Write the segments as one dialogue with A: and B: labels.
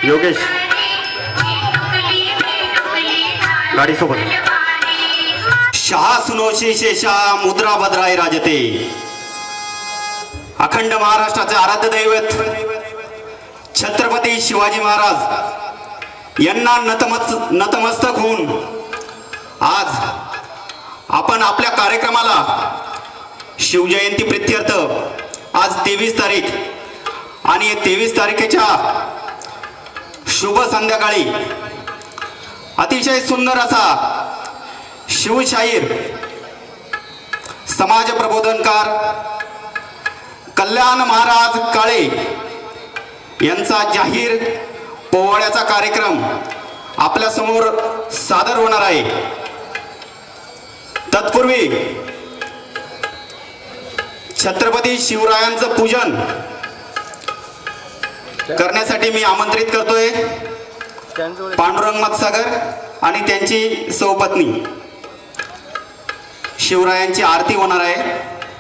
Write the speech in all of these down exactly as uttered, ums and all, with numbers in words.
A: योगेश गाडी सोबत
B: शहा सुनोशी शेषा मुद्रा भद्राय राजते अखंड महाराष्ट्राचे आराध्य दैवत छत्रपती शिवाजी महाराज यांना नतमस्त नतमस्तक होऊन आज आपण आपल्या कार्यक्रमाला शिवजयंती प्रित्यर्थ आज तेवीस तारीख आणि तेवीस तारखेच्या शुभ संध्याकाळी अतिशय सुंदर असा शिवशाहीर समाज प्रबोधनकार कल्याण महाराज काळे यांचा जाहीर पोवाड्याचा कार्यक्रम आपल्या समोर सादर होणार आहे। तत्पूर्वी छत्रपती शिवरायांचं पूजन करण्यासाठी मी आमंत्रित करतोय पांडुरंग मतसागर आणि त्यांची सौपत्नी। शिवरायांची आरती होणार आहे।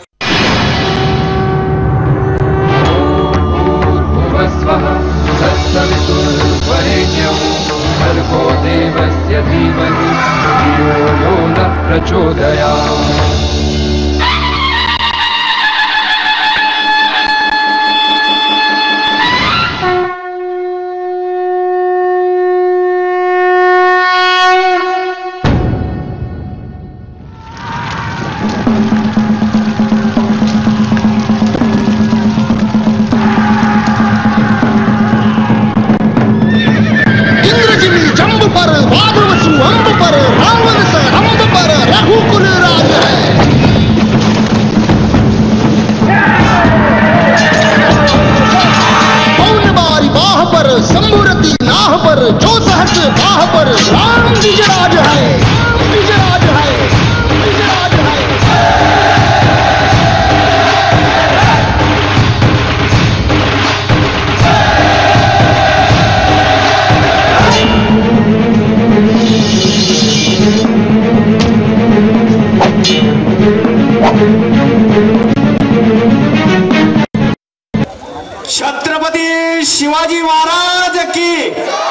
B: छत्रपती शिवाजी महाराज की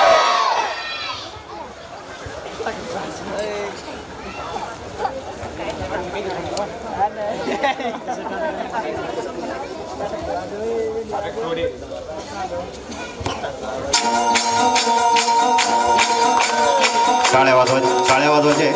B: टाळ्या वाजवा टाळ्या वाजवायचे।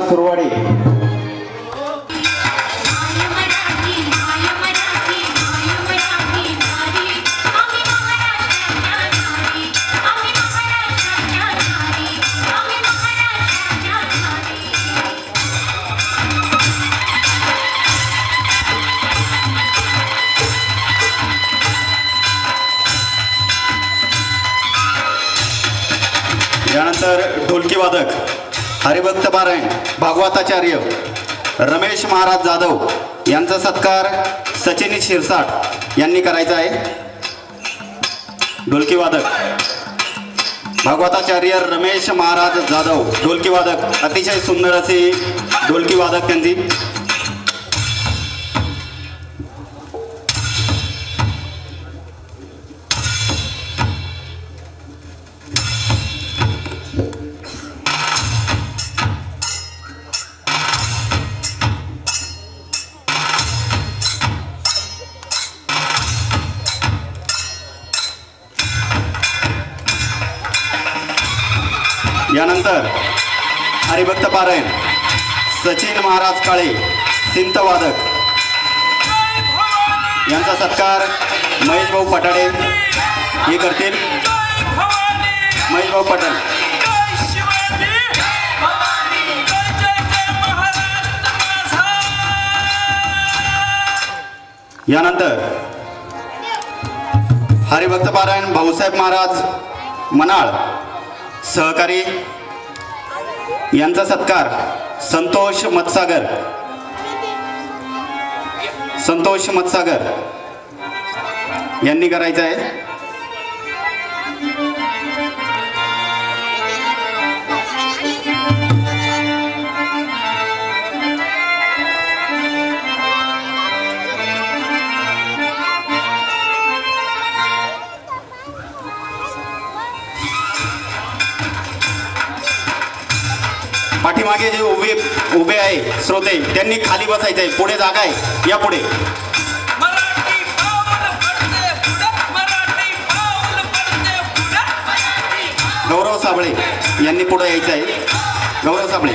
B: सुरवाडी. यानंतर ढोलकी वादक हरिभक्त पारायण भागवताचार्य रमेश महाराज जाधव यांचा सत्कार सचिन शिरसाट यांनी करायचा आहे. ढोलकी वादक भागवताचार्य रमेश महाराज जाधव ढोलकी वादक, अतिशय सुंदर असे ढोलकी वादक त्यांची. यानंतर हरिभक्त पारायण सचिन महाराज काळे सिंत वादक यांचा सत्कार महेश भाऊ पटाडे हे करतील. महेश भाऊ पटाडे. यानंतर हरिभक्त पारायण भाऊसाहेब महाराज मनाळ सहकारी यांचा सत्कार संतोष मतसागर संतोष मतसागर यांनी करायचा आहे. पाठीमागे जे उभे उभे आहे श्रोते त्यांनी खाली बसायचं आहे. पुढे जागा आहे, या पुढे. गौरव साबळे यांनी पुढे यायचं आहे. गौरव साबळे.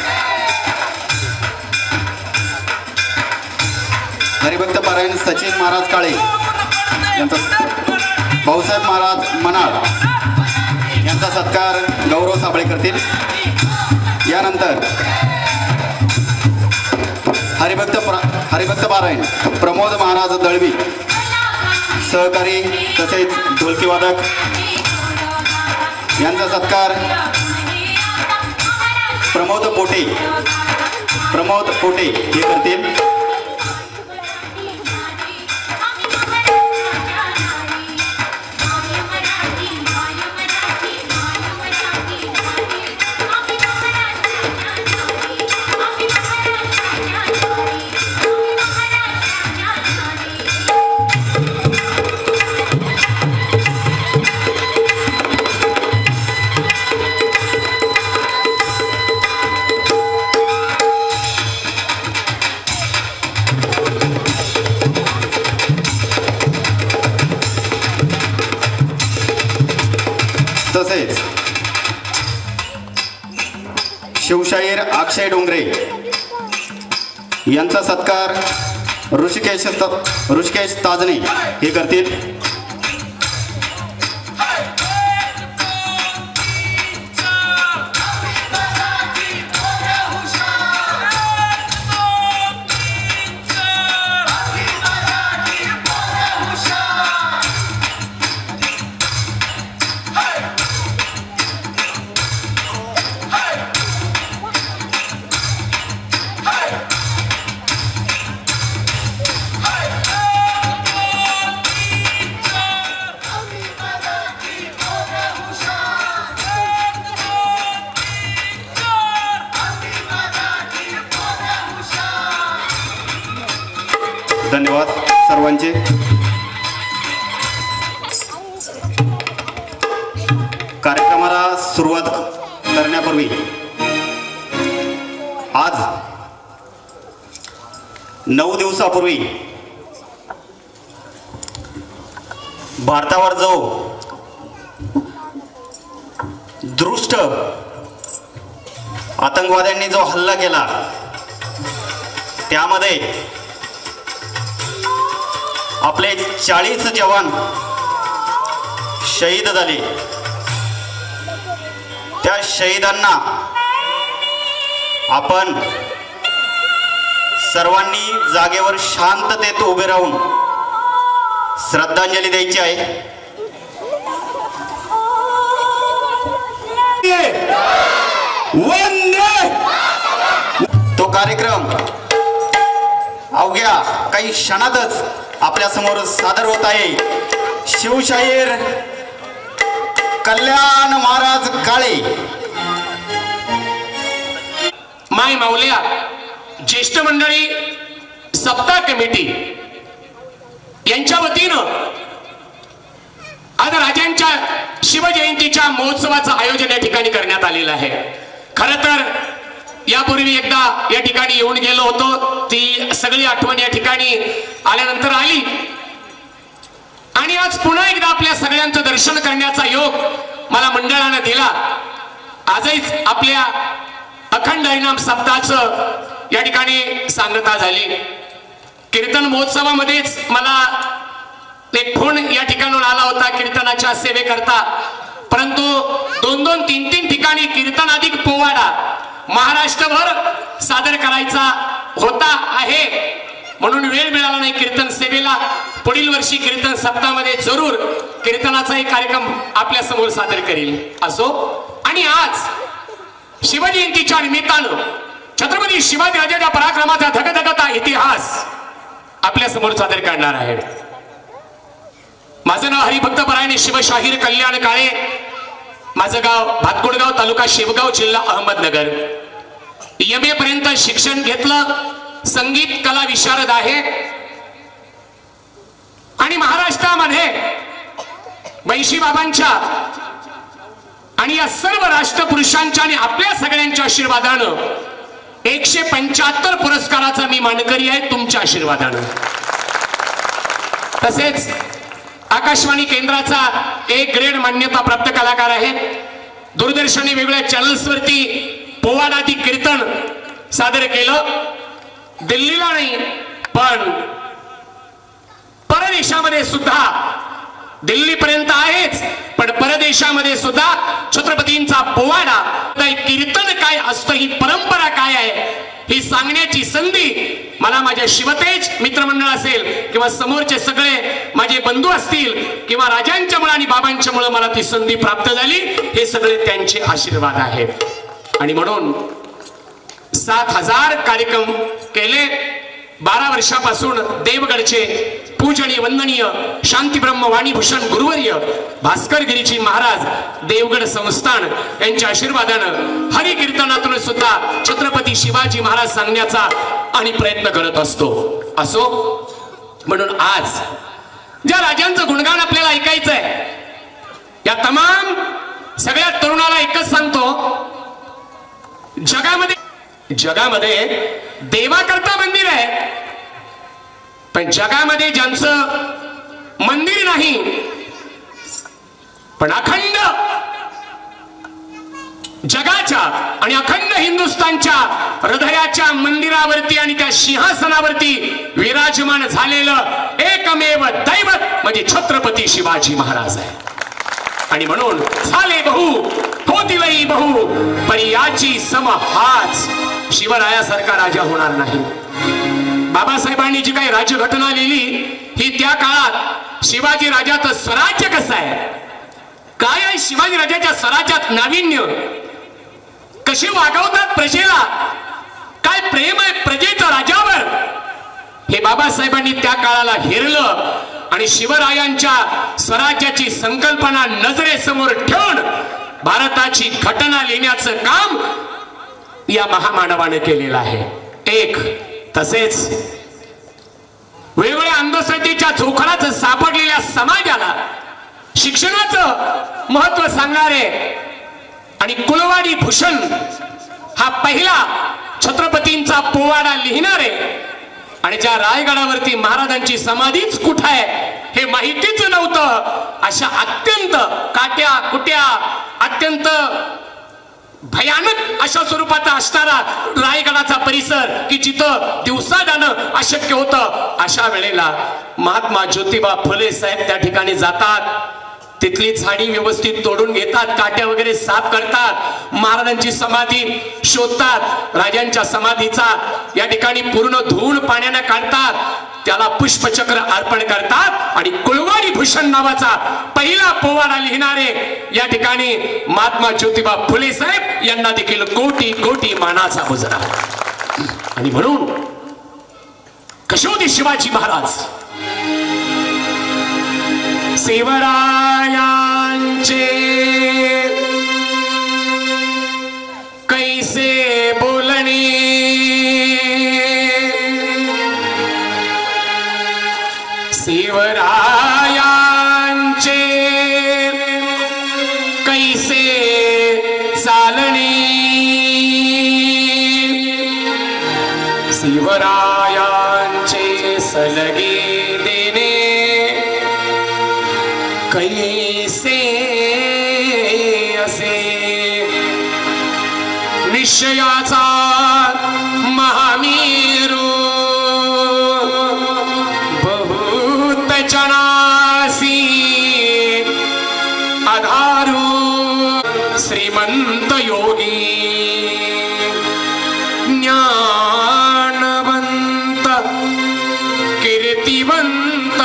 B: हरिभक्त पारायण सचिन महाराज काळे यांचा भाऊसाहेब महाराज मनाळ यांचा सत्कार गौरव साबळे करतील. यानंतर हरिभक्त हरिभक्त पारायण प्रमोद महाराज दळवी सहकारी तसेच ढोलकी वादक यांचा सत्कार प्रमोद पोटे प्रमोद पोटे हे करतील. तसेच शिवशाहीर अक्षय डोंगरे यांचा सत्कार ऋषिकेश ऋषिकेश ताजणे हे करतील. धन्यवाद सर्वांचे. कार्यक्रमाला सुरुवात करण्यापूर्वी आज नऊ दिवसापूर्वी भारतावर जो दृष्ट आतंकवाद्यांनी जो हल्ला केला त्यामध्ये आपले चाळीस जवान शहीद झाले। त्या शहीदांना आपण सर्वांनी जागेवर शांततेत उभे राहून श्रद्धांजली द्यायची आहे। तो कार्यक्रम अवघ्या काही क्षणातच आपल्या समोर सादर होत आहे। शिवशाहीर कल्याण महाराज काळे।
C: माय माऊल्या, ज्येष्ठ मंडळी, सप्ताह कमिटी यांच्या वतीनं आज राजांच्या शिवजयंतीच्या महोत्सवाचं आयोजन या ठिकाणी करण्यात आलेलं आहे। खरं तर यापूर्वी एकदा या ठिकाणी येऊन गेलो होतो, ती सगळी आठवण या ठिकाणी आल्यानंतर आली आणि आज पुन्हा एकदा आपल्या सगळ्यांचं दर्शन करण्याचा योग मला मंडळानं दिला। आजच आपल्या अखंड हरिनाम सप्ताहाचं या ठिकाणी सांगता झाली। कीर्तन महोत्सवामध्येच मला एक फोन या ठिकाणून आला होता कीर्तनाच्या सेवेकरता, परंतु दोन दोन तीन तीन ठिकाणी कीर्तन अधिक पोवाडा महाराष्ट्रभर सादर करायचा होता आहे, म्हणून वेळ मिळाला नाही कीर्तन सेवेला। पुढील वर्षी कीर्तन सप्ताहामध्ये जरूर कीर्तनाचा एक कार्यक्रम आपल्या समोर सादर करेल। असो, आणि आज शिवजयंतीच्या निमित्तानं छत्रपती शिवाजी राजाच्या पराक्रमाचा धगधगता इतिहास आपल्या समोर सादर करणार आहे। माझं नाव हरिभक्त परायणे शिवशाहीर कल्याण काळे, माझं गाव भातकुळगाव, तालुका शेवगाव, जिल्हा अहमदनगर। एम ए पर्यंत शिक्षण घेतलं, संगीत कला विशारद आहे आणि महाराष्ट्रामध्ये वैशी बाबांच्या आणि या सर्व राष्ट्रपुरुषांच्या आणि आपल्या सगळ्यांच्या आशीर्वादानं एकशे पंच्याहत्तर पुरस्काराचा मी मानकरी आहे तुमच्या आशीर्वादानं। तसेच आकाशवाणी केंद्राचा एक ग्रेड मान्यता प्राप्त कलाकार आहे। दूरदर्शनने वेगवेगळ्या चॅनल्सवरती पोवाडादी कीर्तन सादर केलं। दिल्लीला नाही पण परदेशामध्ये सुद्धा, दिल्लीपर्यंत आहेच पण परदेशामध्ये सुद्धा छत्रपतींचा पोवाडा, कीर्तन काय असतं, ही परंपरा काय आहे ही सांगण्याची संधी मला माझ्या शिवतेज मित्रमंडळ असेल किंवा समोरचे सगळे माझे बंधू असतील किंवा राजांच्या मुळे आणि बाबांच्या मुळे मला ती संधी प्राप्त झाली, हे सगळे त्यांचे आशीर्वाद आहेत। आणि म्हणून सात हजार कार्यक्रम केले। बारा वर्षापासून देवगडचे पूजनीय वंदनीय शांतीब्रह्म वाणीभूषण गुरुवर्य भास्करगिरीजी महाराज देवगड संस्थान यांच्या आशीर्वादानं हरी कीर्तनातून सुद्धा छत्रपती शिवाजी महाराज सांगण्याचा आणि प्रयत्न करत असतो। असो, म्हणून आज ज्या राजांचं गुणगान आपल्याला ऐकायचं आहे, या तमाम सगळ्या तरुणाला एकच सांगतो, जगामध्ये जगामध्ये देवाकरता मंदिर आहे, पण जगामध्ये ज्यांचं मंदिर नाही पण अखंड जगाच्या आणि अखंड हिंदुस्थानच्या हृदयाच्या मंदिरावरती आणि त्या सिंहासनावरती विराजमान झालेलं एकमेव दैवत म्हणजे छत्रपती शिवाजी महाराज आहे। आणि म्हणून झाले बहु होतीलही बहु, पण याची सम हाच शिवरायासारखा राजा होणार नाही। बाबासाहेबांनी जी काही राज्यघटना लिहिली ही त्या काळात शिवाजी राजाचं स्वराज्य कसं आहे, काय आहे शिवाजी राजाच्या स्वराज्यात नाविन्य, कशी वागवतात प्रजेला, काय प्रेम आहे प्रजेचं राजावर, हे बाबासाहेबांनी त्या काळाला हेरलं आणि शिवरायांच्या स्वराज्याची संकल्पना नजरेसमोर ठेवून भारताची घटना लिहिण्याचं काम या महामानवाने केलेलं आहे। एक तसेच वेगवेगळ्या अंधश्रद्धेच्या जोखडात सापडलेल्या समाजाला शिक्षणाचं महत्व सांगणारे आणि कुलवाडी भूषण हा पहिला छत्रपतींचा पोवाडा लिहिणारे आणि ज्या रायगडावरती महाराजांची समाधीच कुठे आहे हे माहितीच नव्हतं, अशा अत्यंत काट्या कुट्या अत्यंत भयानक अशा स्वरूपाचा असणारा रायगडाचा परिसर की जिथं दिवसा जाणं अशक्य होतं. अशा वेळेला महात्मा ज्योतिबा फुले साहेब त्या ठिकाणी जातात. तिथली झाडी व्यवस्थित तोडून घेतात, काट्या वगैरे साफ करतात, महाराजांची समाधी शोधतात, राजांच्या समाधीचा या ठिकाणी पूर्ण धुवून पाण्याने काढतात, त्याला पुष्पचक्र अर्पण करतात आणि कुळवाडी भूषण नावाचा पहिला पोवाडा लिहिणारे या ठिकाणी महात्मा ज्योतिबा फुले साहेब यांना देखील कोटी कोटी मानाचा मुजरा. आणि म्हणून कसे होते शिवाजी महाराज? शिवरायांचे कैसे बोलणे, शिवरायांचे कैसे चालणे, शिवरायांचे सलगे देणे कैसे असे. निश्चयाचा महामेरू बहुत जनासी आधारू, श्रीमंत योगी ज्ञानवंत कीर्तिवंत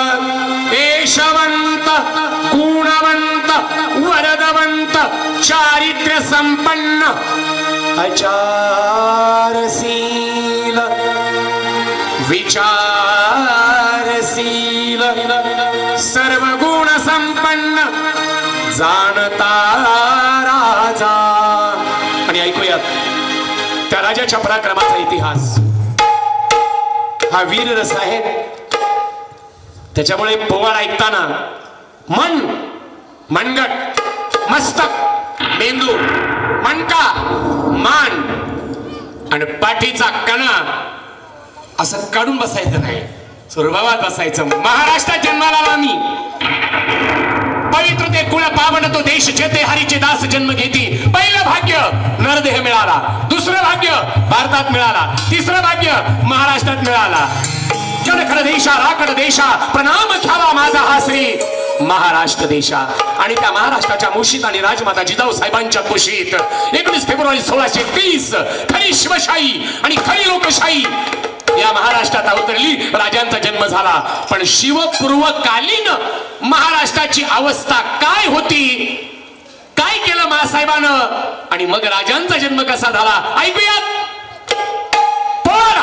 C: यशवंत गुणवंत वरदवंत चारित्र्य संपन्न आचारशील विचारशील सर्व गुण संपन्न जाणता राजा. आणि ऐकूयात त्या राजाच्या पराक्रमाचा इतिहास. हा वीर रस आहे, त्याच्यामुळे पोवाड ऐकताना मन, मनगट, मस्तक, मेंदू, मणका, मान आणि पाठीचा कणा असं काढून बसायचं नाही, सुरभावात बसायचं. महाराष्ट्रात जन्माला आला मी, पवित्र ते कुळ पावन तो देश जेथे हरीचे दास जन्म घेती. पहिलं भाग्य नरदेह मिळाला, दुसरं भाग्य भारतात मिळाला, तिसरं भाग्य महाराष्ट्रात मिळाला. जडखड देशा राखड देशा प्रणाम घ्यावा माझा हा श्री महाराष्ट्र देशा. आणि त्या महाराष्ट्राच्या मुशीत आणि राजमाता जिजाऊ साहेबांच्या कुशीत एकोणीस फेब्रुवारी सोळाशे तीस खरी शिवशाही आणि खरी लोकशाही या महाराष्ट्रात अवतरली. राजांचा जन्म झाला, पण शिवपूर्वकालीन महाराष्ट्राची अवस्था काय होती, काय केलं महासाहेबानं, आणि मग राजांचा जन्म कसा झाला ऐकूयात. पोरा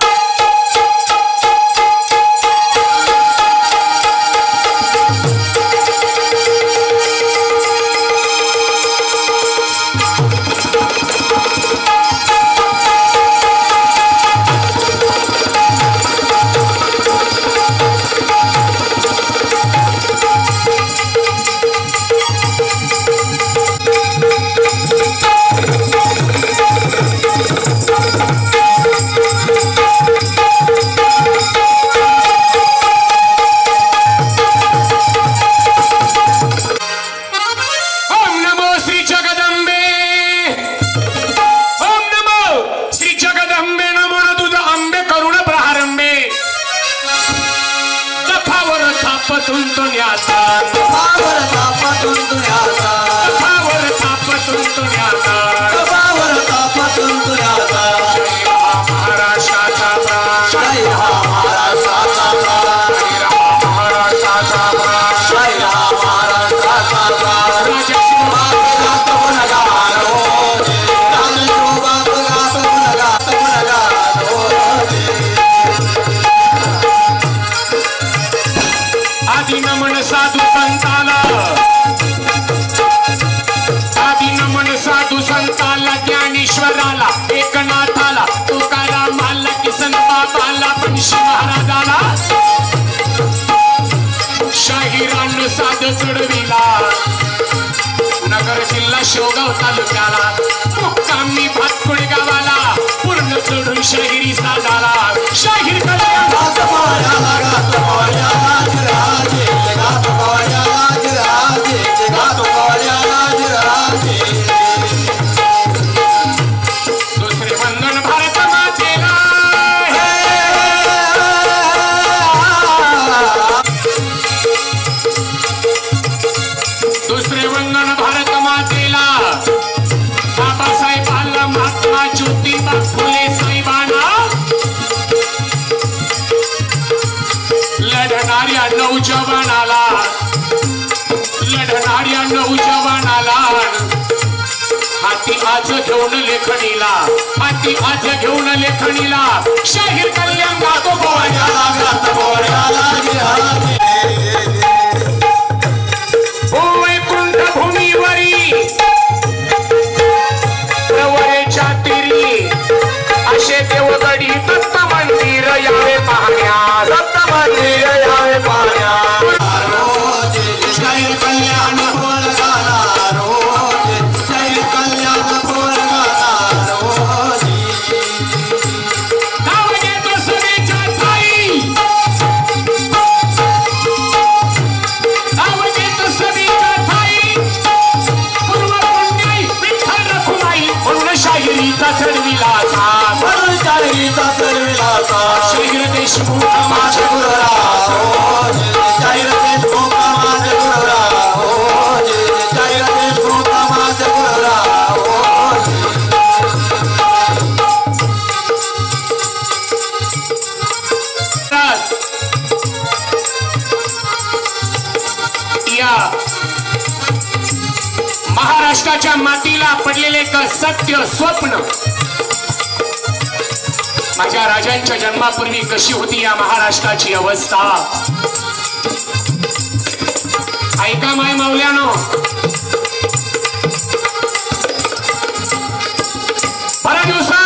C: चढविला. नगर जिल्हा शेवगाव तालुक्याला मुक्कामी भातकुळी गावाला पूर्ण चढून शाहिरी साजाला. शाहीर नौजवानाला लढणाऱ्या नौजवानाला हाती आज घेऊन लेखणीला हाती आज घेऊन लेखणीला शाहीर कल्याण गातो बोळ्याला गातो बोळ्याला वैकुंठ भूमीवरी प्रवरेच्या तिरी असे देवगडी दत्त मंदिर यावे पाहण्या दत्त मंदिर यावे पाहण्या शाहीर कल्याण बोळगाला रोज शाहीर कल्याण बोळगाला रोज नाव घेतो सुनेच्या ताई नाव घेतो सुनेच्या ताई पूर्व पुण्याई विठ्ठल रखुमाई म्हणून शाहिरीचा चढविला साथ म्हणून शाहिरीचा चढविला साथ शाहीर देशमुख माझे गुरुराव शाहीर देशमुख माझे गुरुराव शाहीर देशमुख माझे गुरुराव या महाराष्ट्राच्या मातीला पडलेले एक सत्य स्वप्न माझ्या राजांच्या जन्मापूर्वी कशी होती या महाराष्ट्राची अवस्था ऐका माय माऊल्यानो बऱ्या दिवसा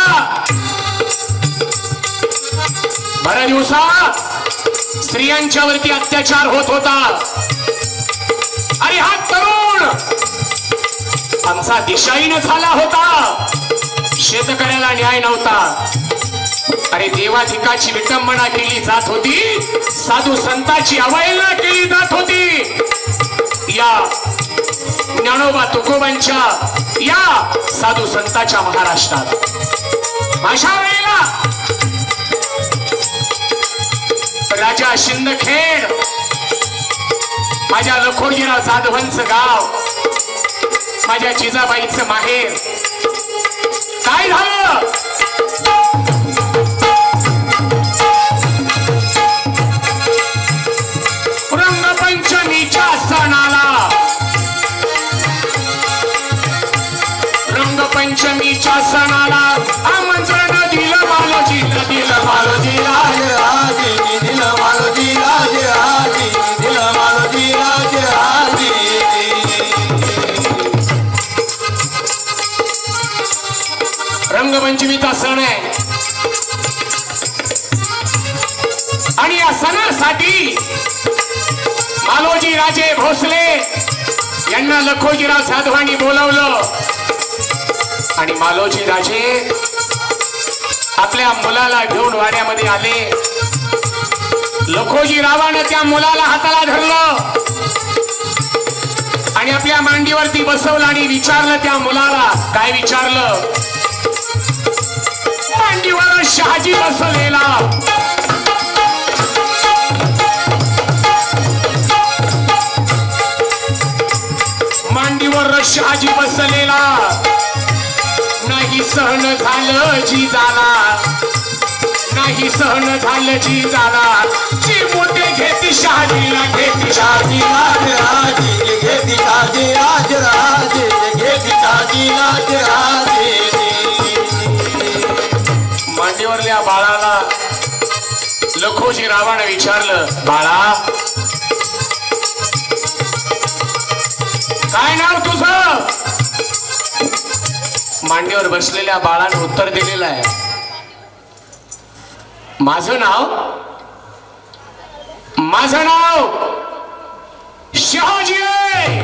C: बऱ्या दिवसा स्त्रियांच्या वरती अत्याचार होत होता अरे हा तरुण आमचा दिशाहीन झाला होता शेतकऱ्याला न्याय नव्हता अरे देवाधिकाची विटंबना केली जात होती साधू संतांची अवहेलना केली जात होती या ज्ञानोबा तुकोबांच्या या साधू संतांच्या महाराष्ट्रात अशा वेळेला राजा शिंदखेड माझ्या लखोजीराव जाधवांचं गाव माझ्या जिजाबाईचं माहेर काय झालं रंगपंचमीच्या सणाला रंगपंचमीच्या सणाला आमंत्रण दिलं मालोजीला दिलं मालोजी राज राजे दिलं मालोजी राज राजे दिलं मालोजी राज राजे रंगपंचमीचा सण आहे आणि या सणासाठी मालोजी राजे भोसले यांना लखोजीराव जाधवांनी बोलावलं आणि मालोजी राजे आपल्या मुलाला घेऊन वाड्यामध्ये आले लखोजीरावानं त्या मुलाला हाताला धरलं आणि आपल्या मांडीवरती बसवलं आणि विचारलं त्या मुलाला काय विचारलं मांडीवर शहाजी बसवलेला मांडीवर शहाजी बसलेला नाही सहन झालं जी झाला नाही सहन झालं जी झाला जी मोठे घेती शहाजीला घेती शहाजी राज राजे घेती शहाजी राज राजे घेती शहाजी राज राजे मांडीवरल्या बाळाला लखोजीरावानं विचारलं बाळा काय नाव तुझं मांडीवर बसलेल्या बाळाने उत्तर दिलेलं आहे माझं नाव माझं नाव शहाजी आहे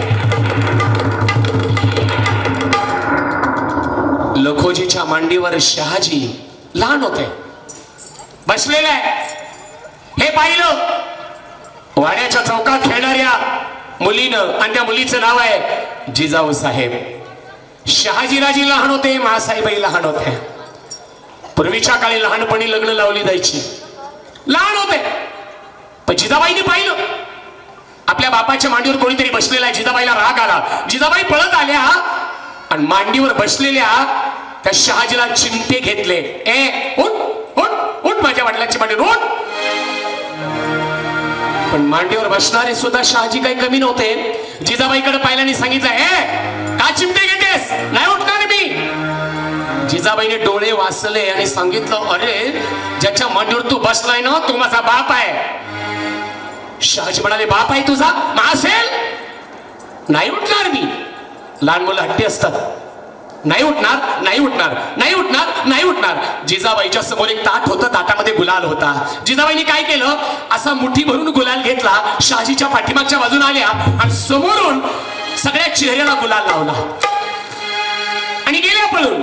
C: लखोजीच्या मांडीवर शहाजी लहान होते बसलेले आहे हे पाहिलं वाड्याच्या चौकात खेळणाऱ्या मुलीनं आणि त्या मुलीचं नाव आहे जिजाऊ साहेब शहाजीराजी लहान होते महासाहेबाई लहान होते पूर्वीच्या काळी लहानपणी लग्न लावली जायची लहान होते पण जिजाबाईंनी पाहिलं आपल्या बापाच्या मांडीवर कोणीतरी बसलेला आहे जिजाबाईला राग आला जिजाबाई पळत आल्या आणि मांडीवर बसलेल्या त्या शहाजीला चिमटे घेतले ए उठ उठ उठ माझ्या वडिलांची मांडीवर उठ पण मांडीवर बसणारे सुद्धा शहाजी काही कमी नव्हते. जिजाबाईकडे पाहिल्याने सांगितलं, हे का चिमटे घेतेस, नाही उठणार मी. जिजाबाईने डोळे वाचले आणि सांगितलं, अरे ज्याच्या मांडीवर तू बसलाय ना तो माझा बाप आहे. शहाजी म्हणाले, बाप आहे तुझा, मा असेल, नाही उठणार मी. लहान मुलं हट्टी असतात, नाही उठणार, नाही उठणार, नाही उठणार, नाही उठणार. जिजाबाईच्या समोर एक ताट होतं, ताटामध्ये गुलाल होता. जिजाबाईने काय केलं, असा मुठी भरून गुलाल घेतला, शहाजीच्या पाठीमागच्या बाजून आल्या आणि समोरून सगळ्या चेहऱ्याला गुलाल लावला आणि गेल्या पळून.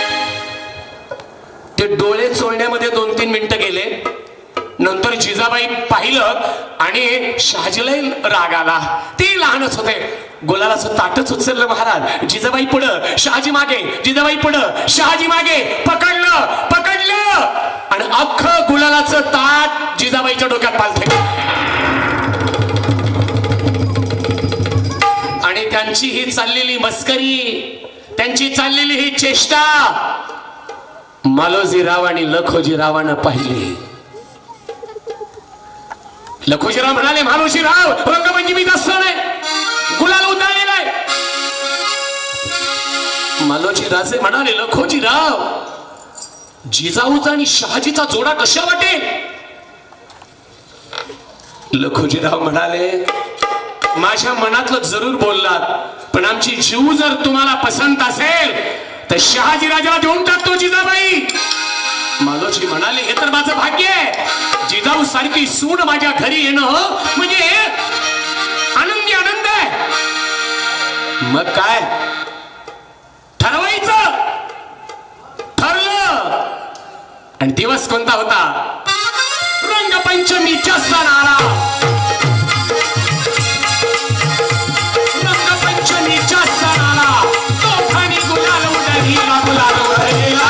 C: ते डोळे चोळण्यामध्ये दोन तीन मिनिटं गेले. नंतर जिजाबाई पाहिलं आणि शहाजीलाही राग आला. ते लहानच होते. गुलालाचं ताटच उचललं महाराज. जिजाबाई पुढं, शहाजी मागे, जिजाबाई पुढं, शहाजी मागे. पकडलं पकडलं आणि अख्खं गुलालाचं ताट जिजाबाईच्या डोक्यात पालथं. आणि त्यांची ही चाललेली मस्करी, त्यांची चाललेली ही चेष्टा मालोजीराव आणि लखोजीरावानं पाहिली. लखोजीराव म्हणाले, मालोजीराव रंगपंचमीत असताना गुलाल उधळलेला आहे. मालोजी राजे म्हणाले, लखोजीराव जिजाऊचा आणि शहाजीचा जोडा कशा वाटेल. लखोजीराव म्हणाले, माझ्या मनातलं जरूर बोललात, पण आमची जीव जर तुम्हाला पसंत असेल तर शहाजी राजाला देऊन टाकतो जिजाबाई. मालोजी म्हणाले, हे तर माझं भाग्य आहे. जिजाऊ सारखी सून माझ्या घरी येणं म्हणजे आनंदी आनंद आहे. मग काय ठरवायचं, ठरलं. आणि दिवस कोणता होता, रंगपंचमीच्या सणाला. रंगपंचमीच्या सणाला तोफानी गुलाल उधळला, गुलाल उधळला.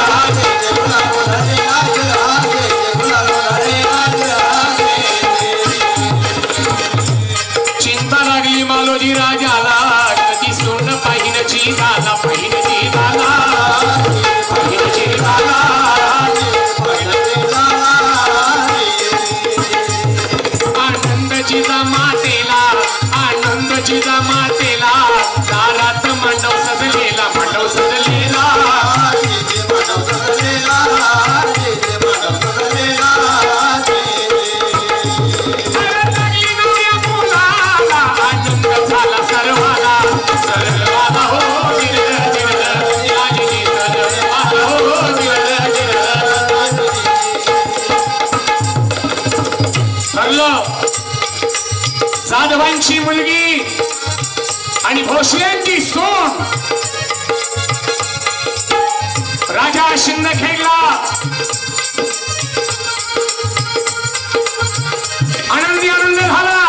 C: चिंता लागली मालोजी राजाला, कधी सोन पाहिन जीवाला, पाहिन जीवाला, पाहिन जीवाला. आनंद जिजा मातेला, आनंद जिजा मातेला, दारात मंडव सजलेला, मंडव सजलेला. जाधवांची मुलगी आणि भोसल्यांची सून राजा शिंदखेडला आनंदी आनंद झाला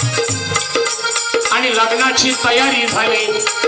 C: आणि लग्नाची तयारी झाली.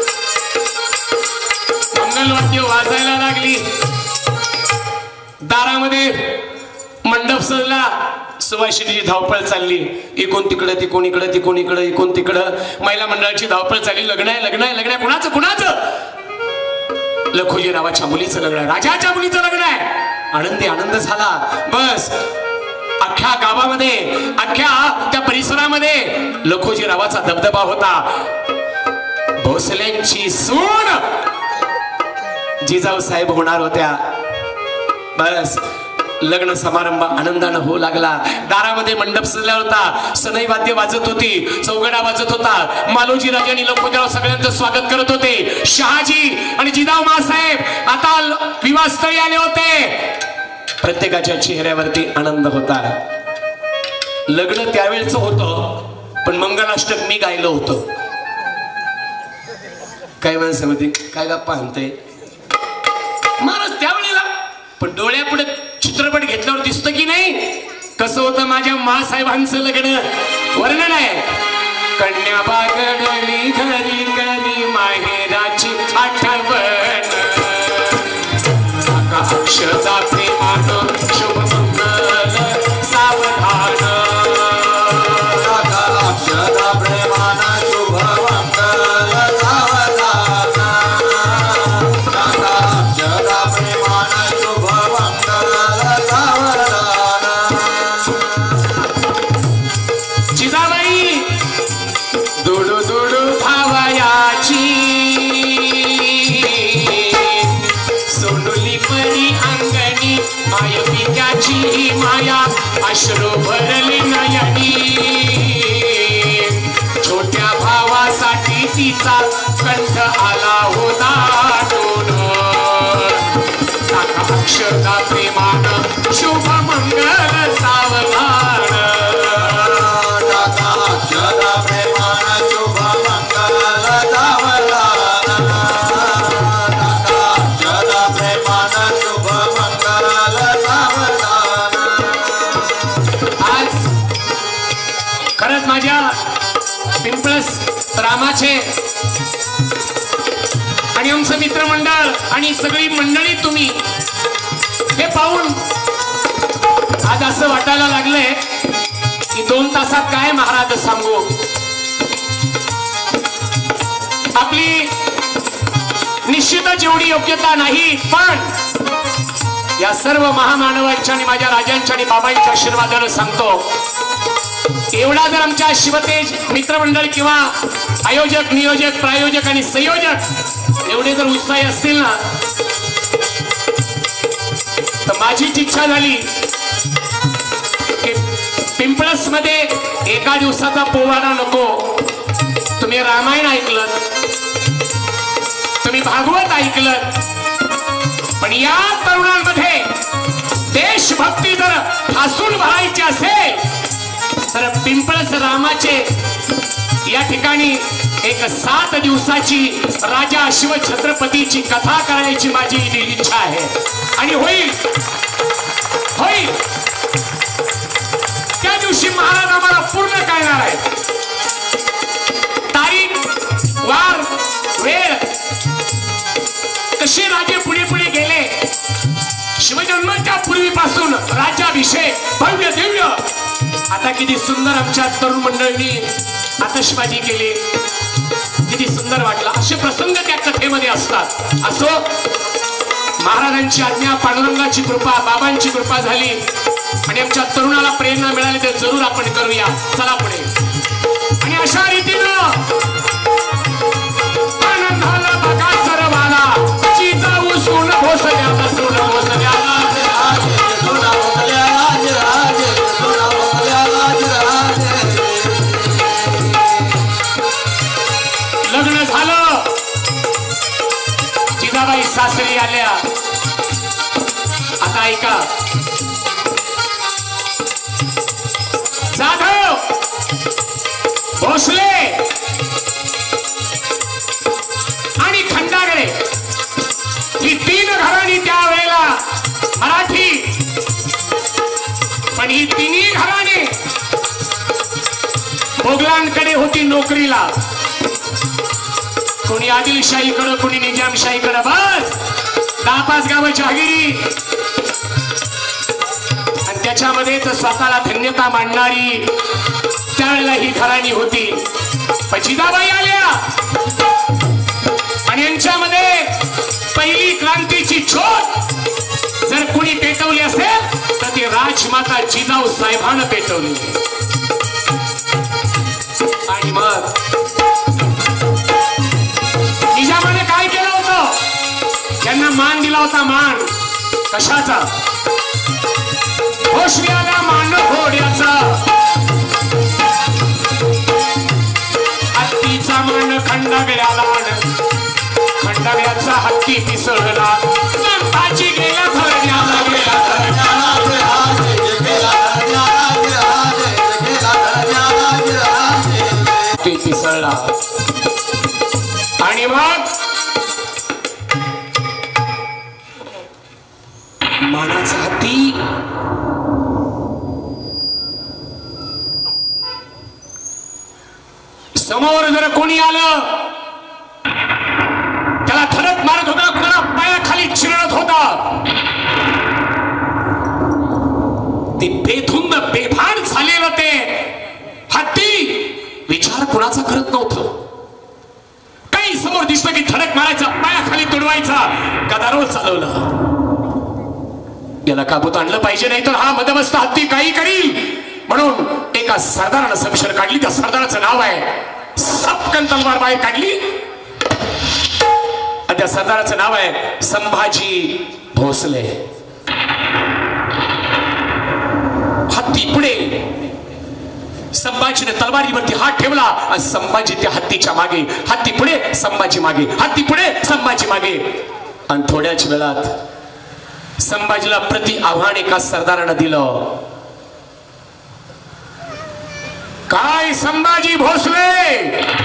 C: मंगलवाद्य वाजायला लागली. दारामध्ये मंडप सजला. सुवासिनीची धावपळ चालली. इकून तिकडं, तिकून इकडं, तिकून इकडं, इकून तिकडं. महिला मंडळाची धावपळ चालली. लग्न आहे, लग्न आहे, लग्न आहे. कुणाचं कुणाचं लखोजीरावाच्या मुलीचं लग्न आहे, राजाच्या मुलीचं लग्न आहे. आनंदी आनंद झाला. बस अख्ख्या गावामध्ये, अख्ख्या त्या परिसरामध्ये लखोजीरावाचा दबदबा होता. भोसल्यांची सून जिजाऊ साहेब होणार होत्या. बस लग्न समारंभ आनंदानं होऊ लागला. दारामध्ये मंडप सजला होता. सनई वाद्य वाजत होती, चौघडा वाजत होता. मालोजी राजे आणि लखोजीराव सगळ्यांचं स्वागत करत होते. शहाजी आणि जिजाऊ मासाहेब आता विवाहस्थळी आले होते. प्रत्येकाच्या चेहऱ्यावरती आनंद होता. लग्न त्यावेळेच होतं, पण मंगलाष्टक मी गायलं होतं. काय माणसं मध्ये काय गप्पा आणते महाराज त्यावेळेला, पण डोळ्यापुढे चित्रपट घेतल्यावर दिसतं की नाही कसं होतं माझ्या मासाहेबांचं लग्न. वर्णन आहे. कन्या बागडली घरी घरी माहेराची आठवण, अक्षता प्रेमान शुभ मंगल सावधान, अक्षता प्रेमान शुभ मंगल सावधान, अक्षता प्रेमान शुभ मंगल सावधान. माया अश्रू भरले नयनी छोट्या भावासाठी तिचा कंठ आला होता अक्षता प्रेमान शुभ मंगल सावधान
D: अक्षता प्रेमान शुभ मंगल सावधान अक्षता प्रेमान शुभ मंगल सावधान.
C: आज खरंच माझ्या पिंपळस रामाचे आणि आमचं मित्रमंडळ आणि सगळी मंडळी तुम्ही हे पाहून आज असं वाटायला लागलंय की दोन तासात काय महाराज सांगू. आपली निश्चितच एवढी योग्यता नाही पण या सर्व महामानवांच्या आणि माझ्या राजांच्या आणि बाबांच्या आशीर्वादानं सांगतो एवढा जर आमच्या शिवतेज मित्रमंडळ किंवा आयोजक नियोजक प्रायोजक आणि संयोजक एवढे जर उत्साही असतील ना तर माझीच इच्छा झाली की पिंपळस मध्ये एका दिवसाचा पोवाडा नको. तुम्ही रामायण ऐकलं तुम्ही भागवत ऐकलं पण या तरुणांमध्ये देशभक्ती जर हसून भरायची असेल तर पिंपळस रामाचे या ठिकाणी एक सात दिवसाची राजा शिवछत्रपतीची कथा करायची माझी इच्छा आहे आणि होईल होईल त्या दिवशी महाराज आम्हाला पूर्ण कळणार आहे. तारीख वार वेळ कसे राजे पुढे पुढे गेले शिवजन्माच्या पूर्वीपासून राज्याभिषेक भव्य दिव्य आता किती सुंदर आमच्या तरुण मंडळींनी आतषबाजी केली किती सुंदर वाटलं. असे प्रसंग त्या कथेमध्ये असतात. असो महाराजांची आज्ञा पांडुरंगाची कृपा बाबांची कृपा झाली आणि आमच्या तरुणाला प्रेरणा मिळाली तर जरूर आपण करूया. चला पुढे आणि अशा रीतीनं आनंदाला बघा सर्वाला जिजाऊ सून भोसल्याला सून भोसल्याला लग्न झालं जिजाबाई सासरी आल्या. आता ऐका जाधव भोसले आणि खंडागळे ही तीन घराणी त्यावेळेला मराठी पण ही तिन्ही घराणे मोगलांकडे होती नोकरीला. कोणी आदिलशाहीकडे कोणी निजामशाहीकडे बस दहा पाच गाव जहागिरी आणि त्याच्यामध्येच स्वतःला धन्यता मांडणारी त्यावेळेला ही घराणी होती. पण जिजाबाई आल्या आणि यांच्यामध्ये पहिली क्रांतीची ज्योत जर कोणी पेटवली असेल तर ती राजमाता जिजाऊ साहेबांना पेटवली. आणि मग निजामाने काय केलं होतं त्यांना मान दिला होता. मान कशाचा भोसल्याला मान घोड्याचा हत्तीचा मान खंडागळ्याला खंडागळ्याचा हत्ती पिसळला संताची गेला धरण्याला गेला ते पिसळला. आणि मग मानाचा हत्ती समोर जर कोणी आलं त्याला धडक मारत होता कोणा पायाखाली चिरडत होता. ते बेधुंद बेभान झालेलं ते हत्ती विचार कुणाचा करत नव्हतं. काही समोर दिसलं की धडक मारायचा पायाखाली तुडवायचा गदारोळ चालवला. याला काबूत आणलं पाहिजे नाही तर हा मदमस्त हत्ती काही करील म्हणून एका सरदारानं समशर काढली. त्या सरदाराचं नाव आहे सपकन तलवार बाहेर काढली आणि त्या सरदाराचं नाव आहे संभाजी भोसले. हत्ती पुढे. संभाजीने तलवारीवरती हात ठेवला आणि संभाजी त्या हत्तीच्या मागे, हत्ती पुढे संभाजी मागे, हत्ती पुढे संभाजी मागे. आणि थोड्याच वेळात संभाजीला प्रति आव्हान एका सरदारानं दिलं. काय संभाजी भोसले,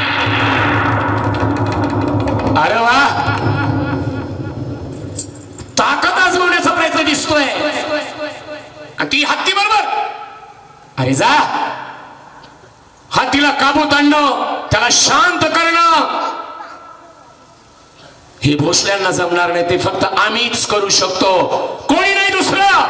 C: अरे वा, ताकद आजमावण्याचा प्रयत्न दिसतोय. ती हत्ती बरोबर. अरे जा, हत्तीला काबूत आणणं, त्याला शांत करणं हे भोसल्यांना जमणार नाही. ते फक्त आम्हीच करू शकतो, कोणी नाही दुसरं.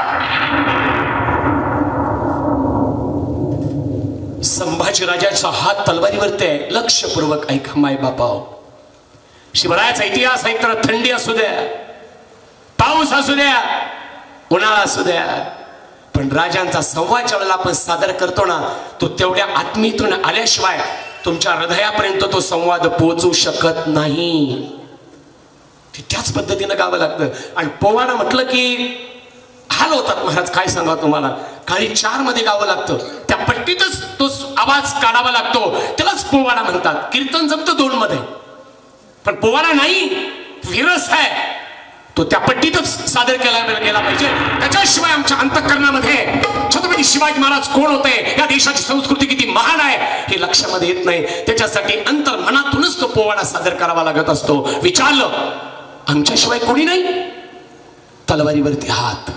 C: संभाजी राजाचा हात तलवारीवरती आहे. लक्षपूर्वक ऐका माय बापाओ, शिवरायाचा इतिहास ऐक तर थंडी असू द्या, पाऊस असू द्या, उन्हाळा असू द्या, पण राजांचा संवाद ज्यावेळेला आपण सादर करतो ना, तो तेवढ्या आत्मीतून आल्याशिवाय तुमच्या हृदयापर्यंत तो संवाद पोहोचू शकत नाही. त्याच पद्धतीनं गावं लागतं. आणि पोवाडा म्हटलं की हाल होतात महाराज. काय सांगा तुम्हाला, काळी चार मध्ये गावं लागतं, त्या पट्टीतच तो आवाज काढावा लागतो, त्यालाच पोवाडा म्हणतात. कीर्तन जमतं दोन मध्ये, पण पोवाडा नाही, विरस आहे तो त्या पट्टीतच सादर केला गेला पाहिजे. त्याच्याशिवाय आमच्या अंतःकरणामध्ये छत्रपती शिवाजी महाराज कोण होते, या देशाची संस्कृती किती महान आहे हे लक्षामध्ये येत नाही. त्याच्यासाठी अंतर मनातूनच तो पोवाडा सादर करावा लागत असतो. विचारलं, आमच्याशिवाय कोणी नाही. तलवारीवरती हात,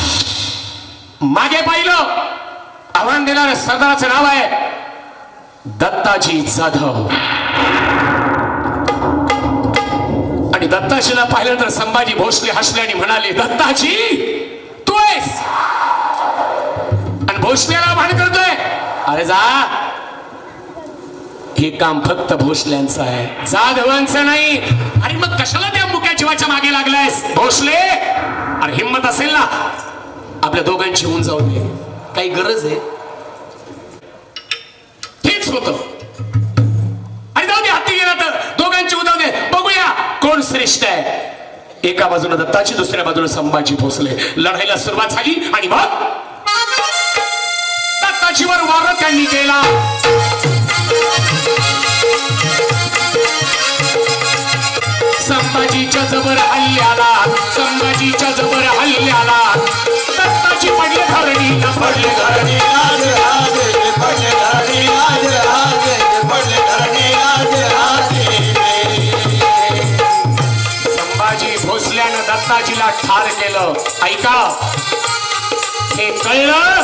C: मागे पाहिलं, आव्हान देणाऱ्या सरदाराचं नाव आहे दत्ताजी जाधव. आणि दत्ताजीला पाहिल्यानंतर संभाजी भोसले हसले आणि म्हणाले, दत्ताजी तू आहेस. आणि भोसलेला भान करतोय, अरे जा, हे काम फक्त भोसल्यांचं आहे, जाधवांचं नाही. अरे मग कशाला त्या मुक्या जीवाच्या मागे लागलायस भोसले? अरे हिम्मत असेल ना आपल्या दोघांची होऊन जाऊ दे, काही गरज आहे? तेच होत. आणि जाऊ दे, हत्ती गेला तर दोघांची होऊ दे, बघूया कोण श्रेष्ठ आहे. एका बाजूला दत्ताची, दुसऱ्या बाजूला संभाजी भोसले. लढाईला सुरुवात झाली आणि मग दत्ताजीवर वार त्यांनी केला. संभाजीच्या जबर हल्ल्याला, संभाजीच्या जबर हल्ल्याला दत्ताजी पडले धरणीला, पडले धरणी
D: राज राजे, पडले धरणी राज राजे, पडले धरणी राज राजे.
C: संभाजी भोसल्यानं दत्ताजीला ठार केलं. ऐका, हे कळलं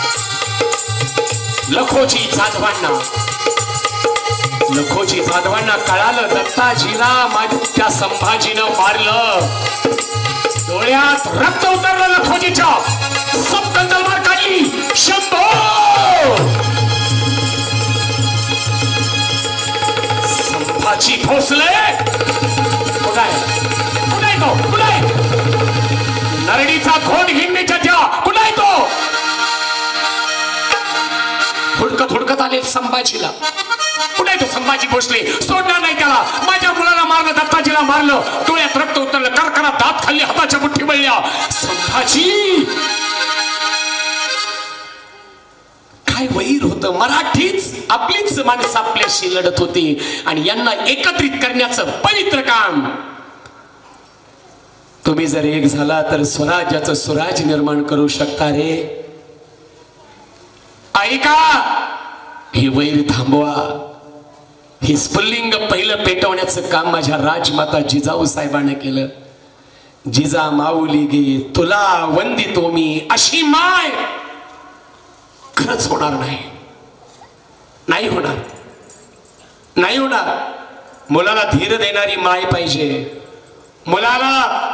C: लखोजी जाधवांना. लखोजी जाधवांना कळालं दत्ताजीला त्या संभाजीनं मारलं. डोळ्यात रक्त उतरलं लखोजीच्या. सपकन तलवार काढली. शंभो संभाजी भोसले कुठे कुठे तो कुठे नरडीचा खोट हिंडीच्या त्या कुठे तो हुडकत हुडकत आले संभाजीला. कुठे तो संभाजी भोसले? सोडणार नाही त्याला. माझ्या मुलाला मारलं, दत्ताजीला मारलं. डोळ्यात रक्त उतरलं, करकरा दात खाल्ली, हाताच्या मुठ्ठी वळल्या. संभाजी काय वैर होतं. मराठीच आपलीच माणसं आपल्याशी लढत होती आणि यांना एकत्रित करण्याचं पवित्र काम. तुम्ही जर एक झाला तर स्वराज्याचं स्वराज निर्माण करू शकता रे. ऐका, हे वैर थांबवा. हे स्फुल्लिंग पहिलं पेटवण्याचं काम माझ्या राजमाता जिजाऊ साहेबांनी केलं. जिजा माऊली गे तुला वंदितो मी, अशी माय खरंच होणार नाही. नाही होणार, नाही होणार. मुलाला धीर देणारी माय पाहिजे, मुलाला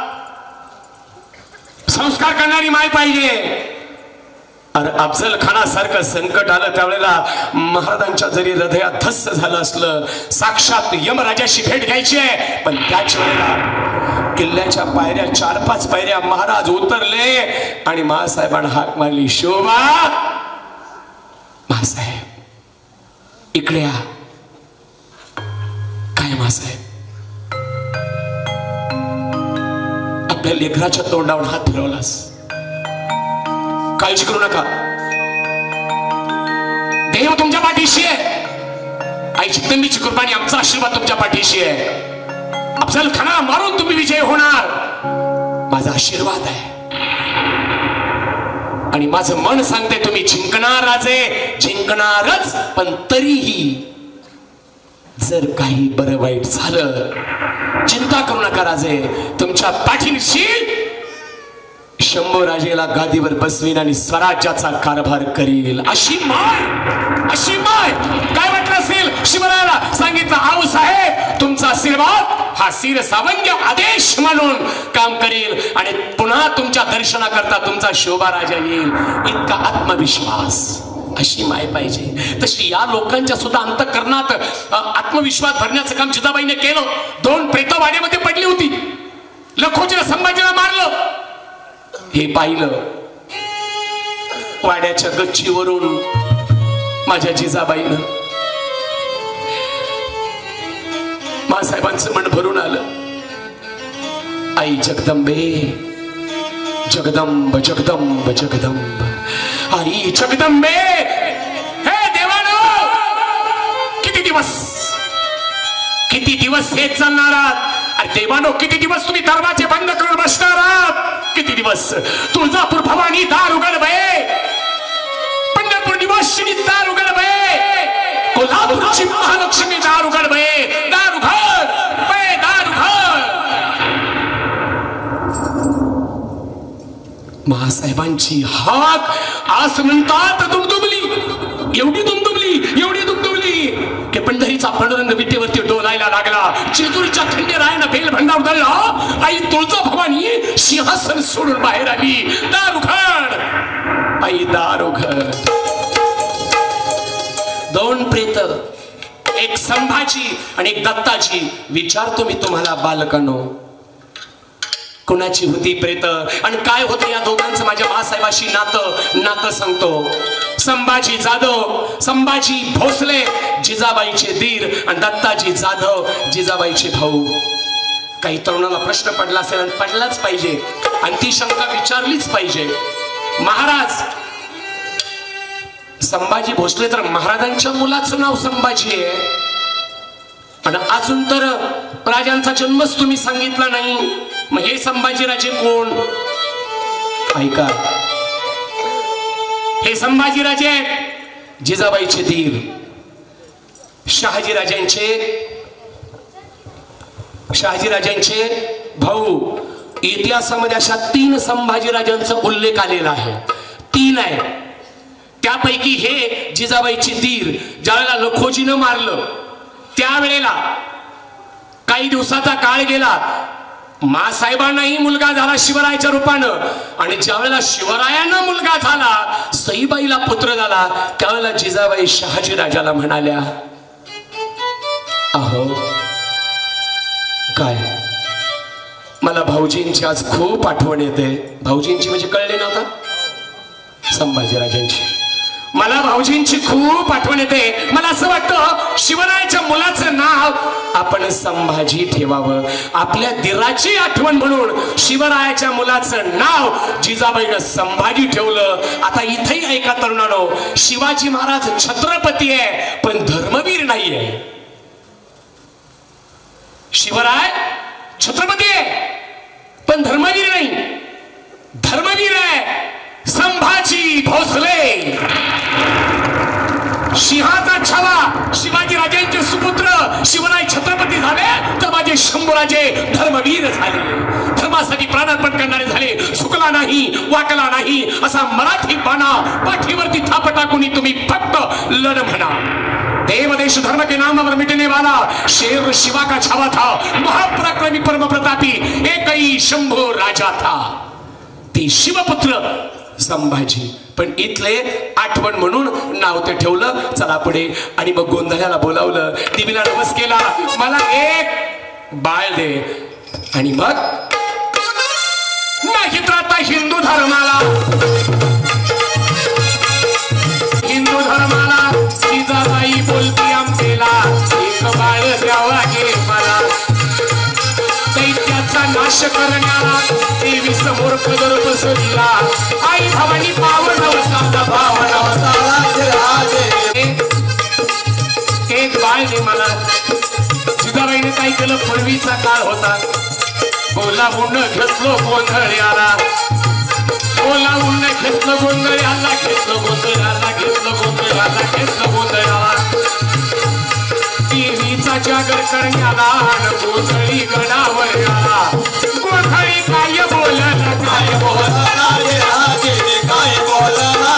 C: संस्कार करणारी माय पाहिजे. अरे अफजल खानासारखं संकट आलं त्यावेळेला महाराजांच्या जरी हृदयात धस्स झालं असलं, साक्षात यमराजाशी भेट घ्यायची आहे, पण त्याच वेळेला किल्ल्याच्या पायऱ्या चार पाच पायऱ्या महाराज उतरले आणि महासाहेबांना हाक मारली, शोभा महासाहेब इकडे या. काय महासाहेब? आपल्या लेकराच्या तोंडावर हात फिरवलास, काळजी करू नका. देव तुमच्या पाठीशी आहे, आई जगदंबीची कृपा आणि आमचा आशीर्वाद तुमच्या पाठीशी आहे. अफजल खानाला मारून तुम्ही विजय होणार, माझा आशीर्वाद आहे. आणि माझं मन सांगते तुम्ही जिंकणार राजे, जिंकणारच. पण तरीही जर काही बरं वाईट झालं, चिंता करू नका राजे, तुमच्या पाठीशी शंभू राजेला गादीवर बसवीन आणि स्वराज्याचा कारभार करील. अशी माय, अशी माय. काय वाटलं असेल शिवरायाला? सांगितलं आऊ साहेब, तुमचा आशीर्वाद हा शिर सावंग्य आदेश म्हणून काम करील आणि पुन्हा तुमच्या दर्शनाकरता तुमचा शोभा राजा येईल. इतका आत्मविश्वास, अशी माय पाहिजे. तशी या लोकांच्या सुद्धा अंतःकरणात आत्मविश्वास भरण्याचं काम जिजाबाईने केलं. दोन प्रेत वाड्यामध्ये पडली होती, लखोजीला संभाजीला मारलं. हे पाहिलं वाड्याच्या गच्चीवरून माझ्या जिजाबाईनं. मासाहेबांचं मन भरून आलं. आई जगदंबे, जगदंब जगदंब जगदंब, आई जगदंबे. हे देवानो, किती दिवस किती दिवस हे चालणार आहात? अरे देवानो, किती दिवस तुम्ही दरवाजे बंद करून बसणार आहात? किती दिवस? तुळजापूर भवानी दार उघड बये, पंढरपूर निवासिनी दार उघड बये, कोल्हापूरची महालक्ष्मी दार उघड बये, दार उघड बये, दार उघड. महासाहेबांची हाक आज म्हणतात दुमदुमली, एवढी दुमदुमली, एवढी दुमदुमली की पंढरीचा पांडुरंग विटेवरती डोलायला लागला. जेजुरीच्या खंडेरायानं बेल भंडार उधळला. आई तुळजा भवानी सिंहासन सोडून बाहेर आली. दार उघड, आई दार उघड. दोन प्रेत, एक संभाजी आणि एक दत्ताजी. विचारतो मी तुम्हाला बालकांनो, कुणाची होती प्रेत आणि काय होतं या दोघांचं माझ्या मासाहेबाशी नातं? नातं सांगतो. संभाजी जाधव, संभाजी भोसले जिजाबाईचे दीर आणि दत्ताजी जाधव जिजाबाईचे भाऊ. काही तरुणाला प्रश्न पडला असेल आणि पडलाच पाहिजे आणि ती शंका विचारलीच पाहिजे. महाराज संभाजी भोसले तर महाराजांच्या मुलाचं नाव संभाजी आहे आणि अजून तर राजांचा जन्मच तुम्ही सांगितला नाही. मग हे संभाजीराजे कोण? ऐका, हे संभाजीराजे जिजाबाईचे दीर, शहाजीराजांचे शहाजीराजांचे भाऊ. इतिहासामध्ये अशा तीन संभाजीराजांचा उल्लेख आलेला आहे. तीन आहे. त्यापैकी हे जिजाबाईचे दीर ज्यावेळेला लखोजीनं मारलं त्यावेळेला काही दिवसाचा काळ गेला. मासाहेबांनाही मुलगा झाला शिवरायाच्या रूपानं आणि ज्यावेळेला शिवरायांना मुलगा झाला, सईबाईला पुत्र झाला, त्यावेळेला जिजाबाई शहाजी राजाला म्हणाल्या, अहो काय मला भाऊजींची आज खूप आठवण येते. भाऊजींची म्हणजे कळले ना आता? संभाजीराजांची. मला भाऊजींची खूप आठवण येते. मला असं वाटतं शिवरायाच्या मुलाचं नाव आपण संभाजी ठेवावं. आपल्या दिराची आठवण म्हणून शिवरायाच्या मुलाचं नाव जिजाबाईनं संभाजी ठेवलं. आता इथेही ऐका तरुणानो, शिवाजी महाराज छत्रपती आहे पण धर्मवीर नाहीये. शिवराय छत्रपती आहे पण धर्मवीर नाही. धर्मवीर आहे संभाजी भोसले. सिंहाचा छावा शिवाजी राजांचे सुपुत्र शिवराय छत्रपती झाले तर माझे शंभूराजे धर्मवीर झाले. धर्मासाठी प्राणार्पण करणारे झाले. चुकला नाही, वाकला नाही असा मराठी बाणा पाठीवरती थाप टाकून तुम्ही फक्त लढ म्हणा. देव देश धर्म के नाम पर मिटने वाला शेर शिवा का छावा था. महापराक्रमी परम प्रतापी एकही शंभू राजा था. ते शिवपुत्र संभाजी. पण इथले आठवण म्हणून नाव ते ठेवलं. चला पुढे. आणि मग गोंधळ्याला बोलावलं, देवीला नमस केला, मला एक बाळ दे. आणि मग नाहीत आता हिंदू धर्माला, हिंदू धर्माला जिजाबाई बोलती आमचेला एक बाळ द्यावा गे मला. दैत्याचा नाश करण्याला देवी समोर पदर बसविला. आई भवानी पावन साधा भावना एक बाळ दे मला. जिजाबाईने काय केलं, पूर्वीचा काळ होता, बोलावून घेतलो गोंधळ्याला, बोलावून घेतलं गोंधळ्याला, घेतलं गोंधळ्याला, घेतलं गोंधळ्याला, घेतलं गोंधळ्याला. देवीचा जागर करण्याला गोंधळी गडावर आला. गोंधळी काय बोलला, काय बोलला
D: काय बोलला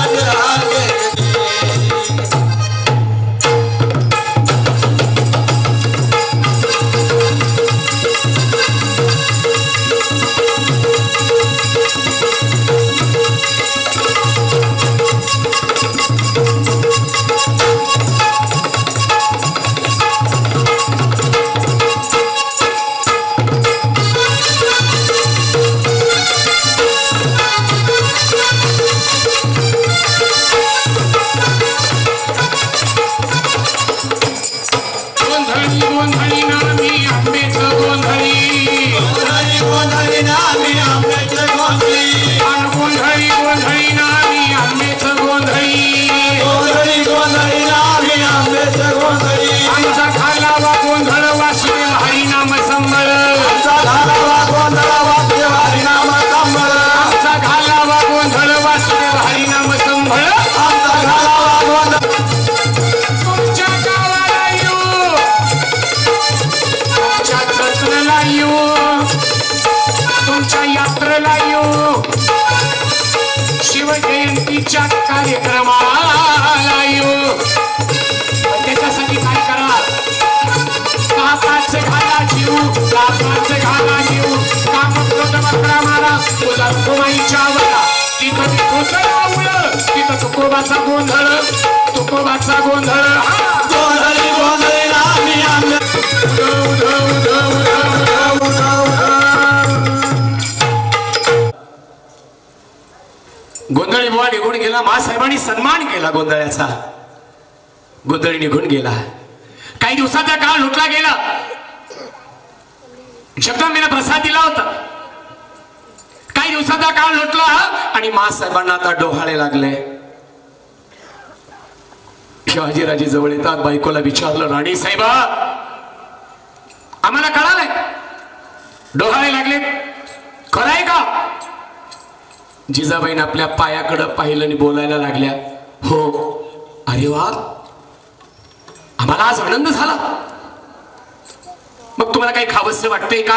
C: शिवजयंतीच्या कार्यक्रमाला येऊ. त्याच्यासाठी काय करा, कापाचे घाला जीव, कापाचे घाला जीव, कापक्रोध बकरा मारा, तुझा रुक्माईच्या वरा. तिथं ती कोसळावलं, तिथं तुकोबाचा गोंधळ, तुकोबाचा गोंधळ.
D: गोंधळी गोंधळी नामी आंबे
C: उधव उधव उधव उधव उधव उधव. गोंधळी बुवा निघून गेला. महासाहेबांनी सन्मान केला गोंधळ्याचा. गोंधळी निघून गेला. काही दिवसाचा काळ लुटला गेला. जगदंबेने प्रसाद दिला होता. काही दिवसाचा काळ लुटला आणि महासाहेबांना आता डोहाळे लागले. शहाजीराजे जवळ येतात, बायकोला विचारलं, राणी साहेबा आम्हाला कळालंय डोहाळे लागले, खरं आहे का? जिजाबाईने आपल्या पायाकडे पाहिलं आणि बोलायला लागल्या, हो. अरे वा, आम्हाला आज आनंद झाला. मग तुम्हाला काही खावंसं वाटतंय का?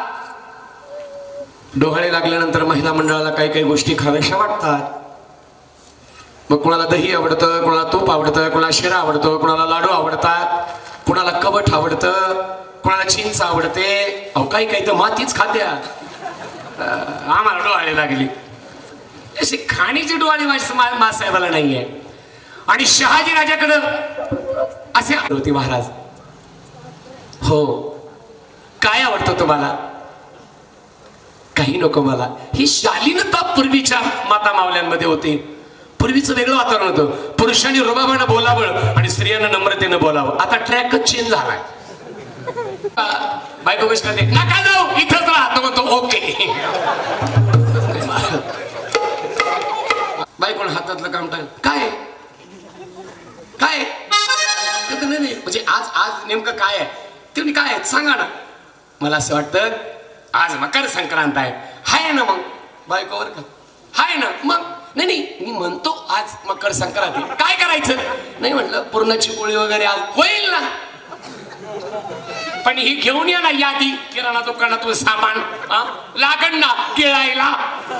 C: डोहाळे लागल्यानंतर महिला मंडळाला काही काही गोष्टी खाव्याशा वाटतात. मग कोणाला दही आवडतं, कोणाला तूप आवडतं, कोणाला शिरा आवडतो, कोणाला लाडू आवडतात, कोणाला कवठ आवडतं, कोणाला चिंच आवडते. अहो काही काही तर मातीच खात्या. आम्हाला डोहाळे लागली. अशी खाण्याची डोहाळे मासाहेबाला नाहीये. आणि शहाजी राजाकडं असे होते महाराज, हो काय आवडतं तुम्हाला? काही नको मला. ही शालीनता पूर्वीच्या माता मावल्यांमध्ये होती. पूर्वीचं वेगळं वातावरण होतं. पुरुषांनी रुबाबानं बोलावं आणि स्त्रियांना नम्रतेनं बोलावं. आता ट्रॅकच चेंज झालाय. बायको कशी करते, नका जाऊ इथंच राहा, तो म्हणतो ओके. बायकोण हातातलं काम टाक, काय काय नाही म्हणजे आज आज नेमकं काय आहे ते काय आहे सांगा ना. मला असं वाटतं आज मकर संक्रांत आहे. हाय ना मग बायकोवर का हाय ना मग. नाही नाही मी म्हणतो आज मकर संक्रांती, काय करायचं? नाही म्हटलं पुरणाची पोळी वगैरे आज होईल ना, पण ही घेऊन या ना यादी किराणा दुकानातून सामान लागण ना गिळायला.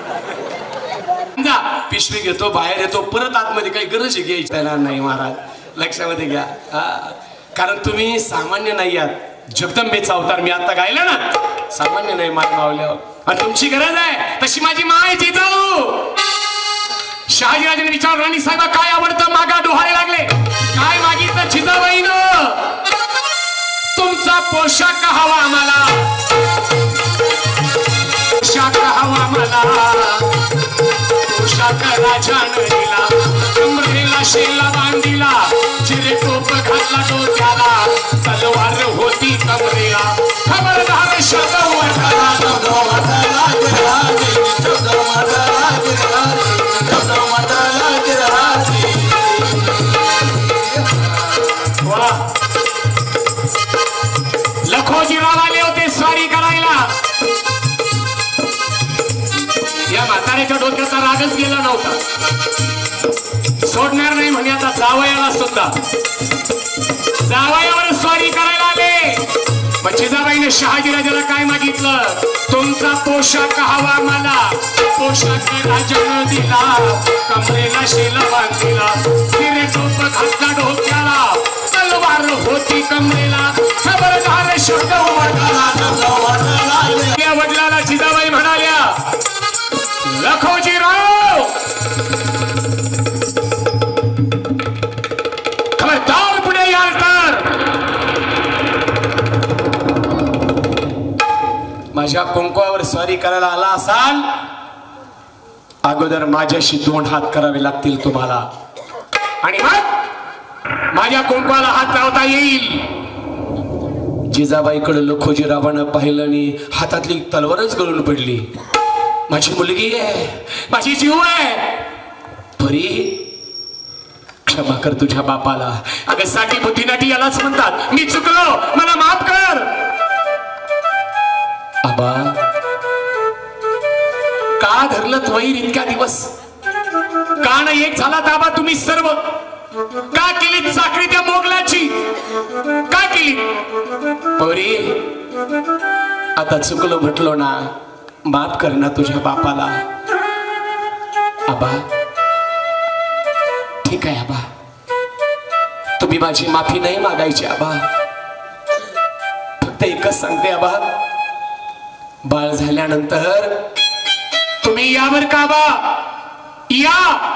C: जा पिशवी घेतो, बाहेर येतो, परत आतमध्ये काही गरज आहे घ्यायची नाही महाराज, लक्षामध्ये घ्या. कारण तुम्ही सामान्य नाही आहात. जगदंबेचा अवतार मी आता गायला ना, सामान्य नाही मान मावल्यावर. आणि तुमची गरज आहे तशी माझी माय जिजाऊ. शहाजीराजाने विचार, राणी साहेबा काय आवडतं? मागा डोहाळे लागले. काय मागितलं जिजाबाईनं? तुमचा पोशाख हवा आम्हाला, पोशाख हवा मला. पोशाख राजानं दिला, कमरेला शेला बांधिला, चिरे टोप घातला डोक्याला, तलवार होती कमरेला. खबरदार शब्द वठाला, शब्द वठाला गिरहारी, शब्द वठाला गिरहारी, शब्द वठाला गिरहारी. लखोजीराव आले होते स्वारी करायला. या म्हाताऱ्याच्या डोक्याचा रागच गेला नव्हता. सोडणार नाही म्हणे आता जावयाला सुद्धा. जावयावर स्वारी करायला आले. मग जिजाबाईने शहाजीराजाला काय मागितलं? तुमचा पोशाख हवा मला. पोशाख राजानं दिला. कमरेला शेला बांधलेला. तिरे टोप घातला डोक्याला. तलवार होती कमरेला. खबरदार शब्द उमटला. या वडिलाला जिजाबाई म्हणाल्या, लखोजीराव खबरदार पुढे याल तर माझ्या कुंकवावर स्वारी करायला आला असाल, अगोदर माझ्याशी दोन हात करावे लागतील तुम्हाला, आणि मग माझ्या कुंकवाला हात लावता येईल. जिजाबाईकडे लखोजीरावानं पाहिलं आणि हातातली तलवारच गळून पडली. माझी मुलगी आहे, माझी जीव आहे. परी क्षमा कर तुझ्या बापाला. अगं साठी बुद्धिनाटी यालाच म्हणतात. मी चुकलो, मला माफ कर. आबा का धरलं वैर इतक्या दिवस? का नाही एक झाला ताबा तुम्ही सर्व? का केली चाकरी त्या मोगलाची? का केली? परी आता चुकलो म्हटलो ना, माफ कर ना तुझ्या बापाला. आबा ठीक आहे आबा, तुम्ही माझी माफी नाही मागायची आबा. फक्त एकच सांगते आबा, बाळ झाल्यानंतर तुम्ही यावर का आबा या.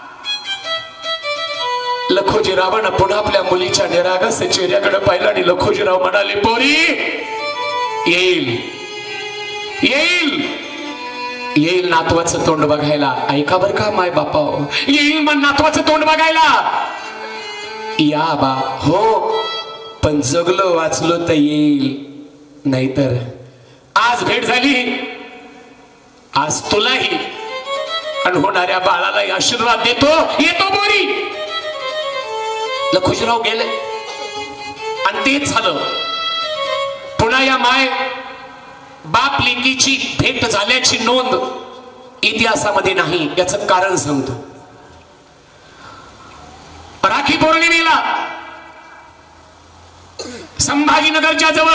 C: लखोजीरावानं पुन्हा आपल्या मुलीच्या निरागस चेहऱ्याकडे पाहिलं आणि लखोजीराव म्हणाले, पोरी येईल येईल येईल नातवाचं तोंड बघायला. ऐका बर का माय बापा, येईल मग नातवाचं तोंड बघायला. या बा हो, पण जगलो वाचलो तर येईल, नाहीतर आज भेट झाली, आज तुलाही आणि होणाऱ्या बाळाला आशीर्वाद देतो. येतो बोरी. लखोजीराव गेले आणि तेच झालं. पुन्हा या माय बाप लेकीची भेट झाल्याची नोंद इतिहासामध्ये नाही. याचं कारण सांगतो. राखी पौर्णिमेला संभाजीनगरच्या जवळ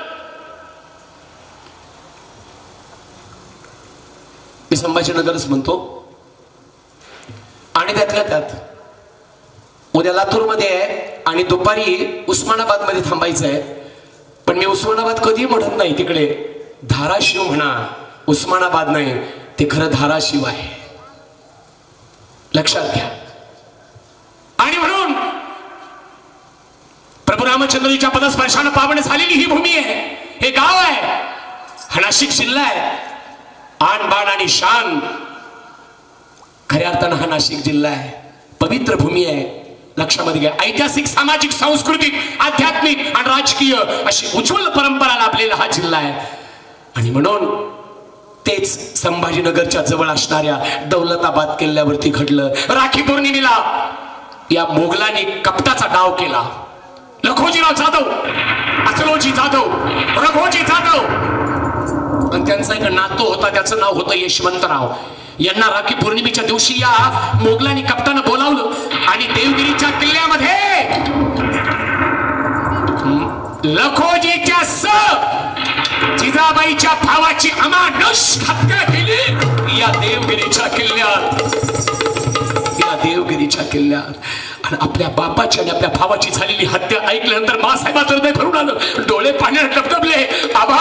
C: मी संभाजीनगरच म्हणतो, आणि त्यातल्या त्यात उद्या लातूर मध्ये आहे आणि दुपारी उस्मानाबाद मध्ये थांबायचं आहे. पण मी उस्मानाबाद कधी म्हणत नाही, तिकडे धाराशिव म्हणा, उस्मानाबाद नाही, ते खरं धाराशिव आहे, लक्षात घ्या. आणि म्हणून प्रभू रामचंद्राच्या पदस्पर्शानं पावन झालेली ही भूमी आहे, हे गाव आहे, हा नाशिक जिल्हा आहे. आन बाण आणि शान, खऱ्या अर्थानं हा नाशिक जिल्हा आहे, पवित्र भूमी आहे. लक्षामध्ये घ्या. ऐतिहासिक, सामाजिक, सांस्कृतिक, आध्यात्मिक आणि राजकीय अशी उज्ज्वल परंपरा लाभलेला हा जिल्हा आहे. आणि म्हणून तेच संभाजीनगरच्या जवळ असणाऱ्या दौलताबाद किल्ल्यावरती घडलं. राखी पौर्णिमेला या मोगलांनी कपटाचा डाव केला. लखोजीराव जाधव, असलोजी जाधव, रघोजी जाधव, आणि त्यांचा एक नातू होता, त्याचं नाव होतं यशवंतराव. यांना राखी पौर्णिमेच्या दिवशी या मोगलांनी कप्तानं बोलावलं आणि देवगिरीच्या किल्ल्यामध्ये लखोजीच्या स जिजाबाईच्या भावाची अमानुष हत्या केली या देवगिरीच्या किल्ल्यात. या देवगिरीच्या किल्ल्यात आणि आपल्या बापाची आणि आपल्या भावाची झालेली हत्या ऐकल्यानंतर मासाहेबाचं हृदय भरून आलं, डोळे पाण्यात टपटपले. आबा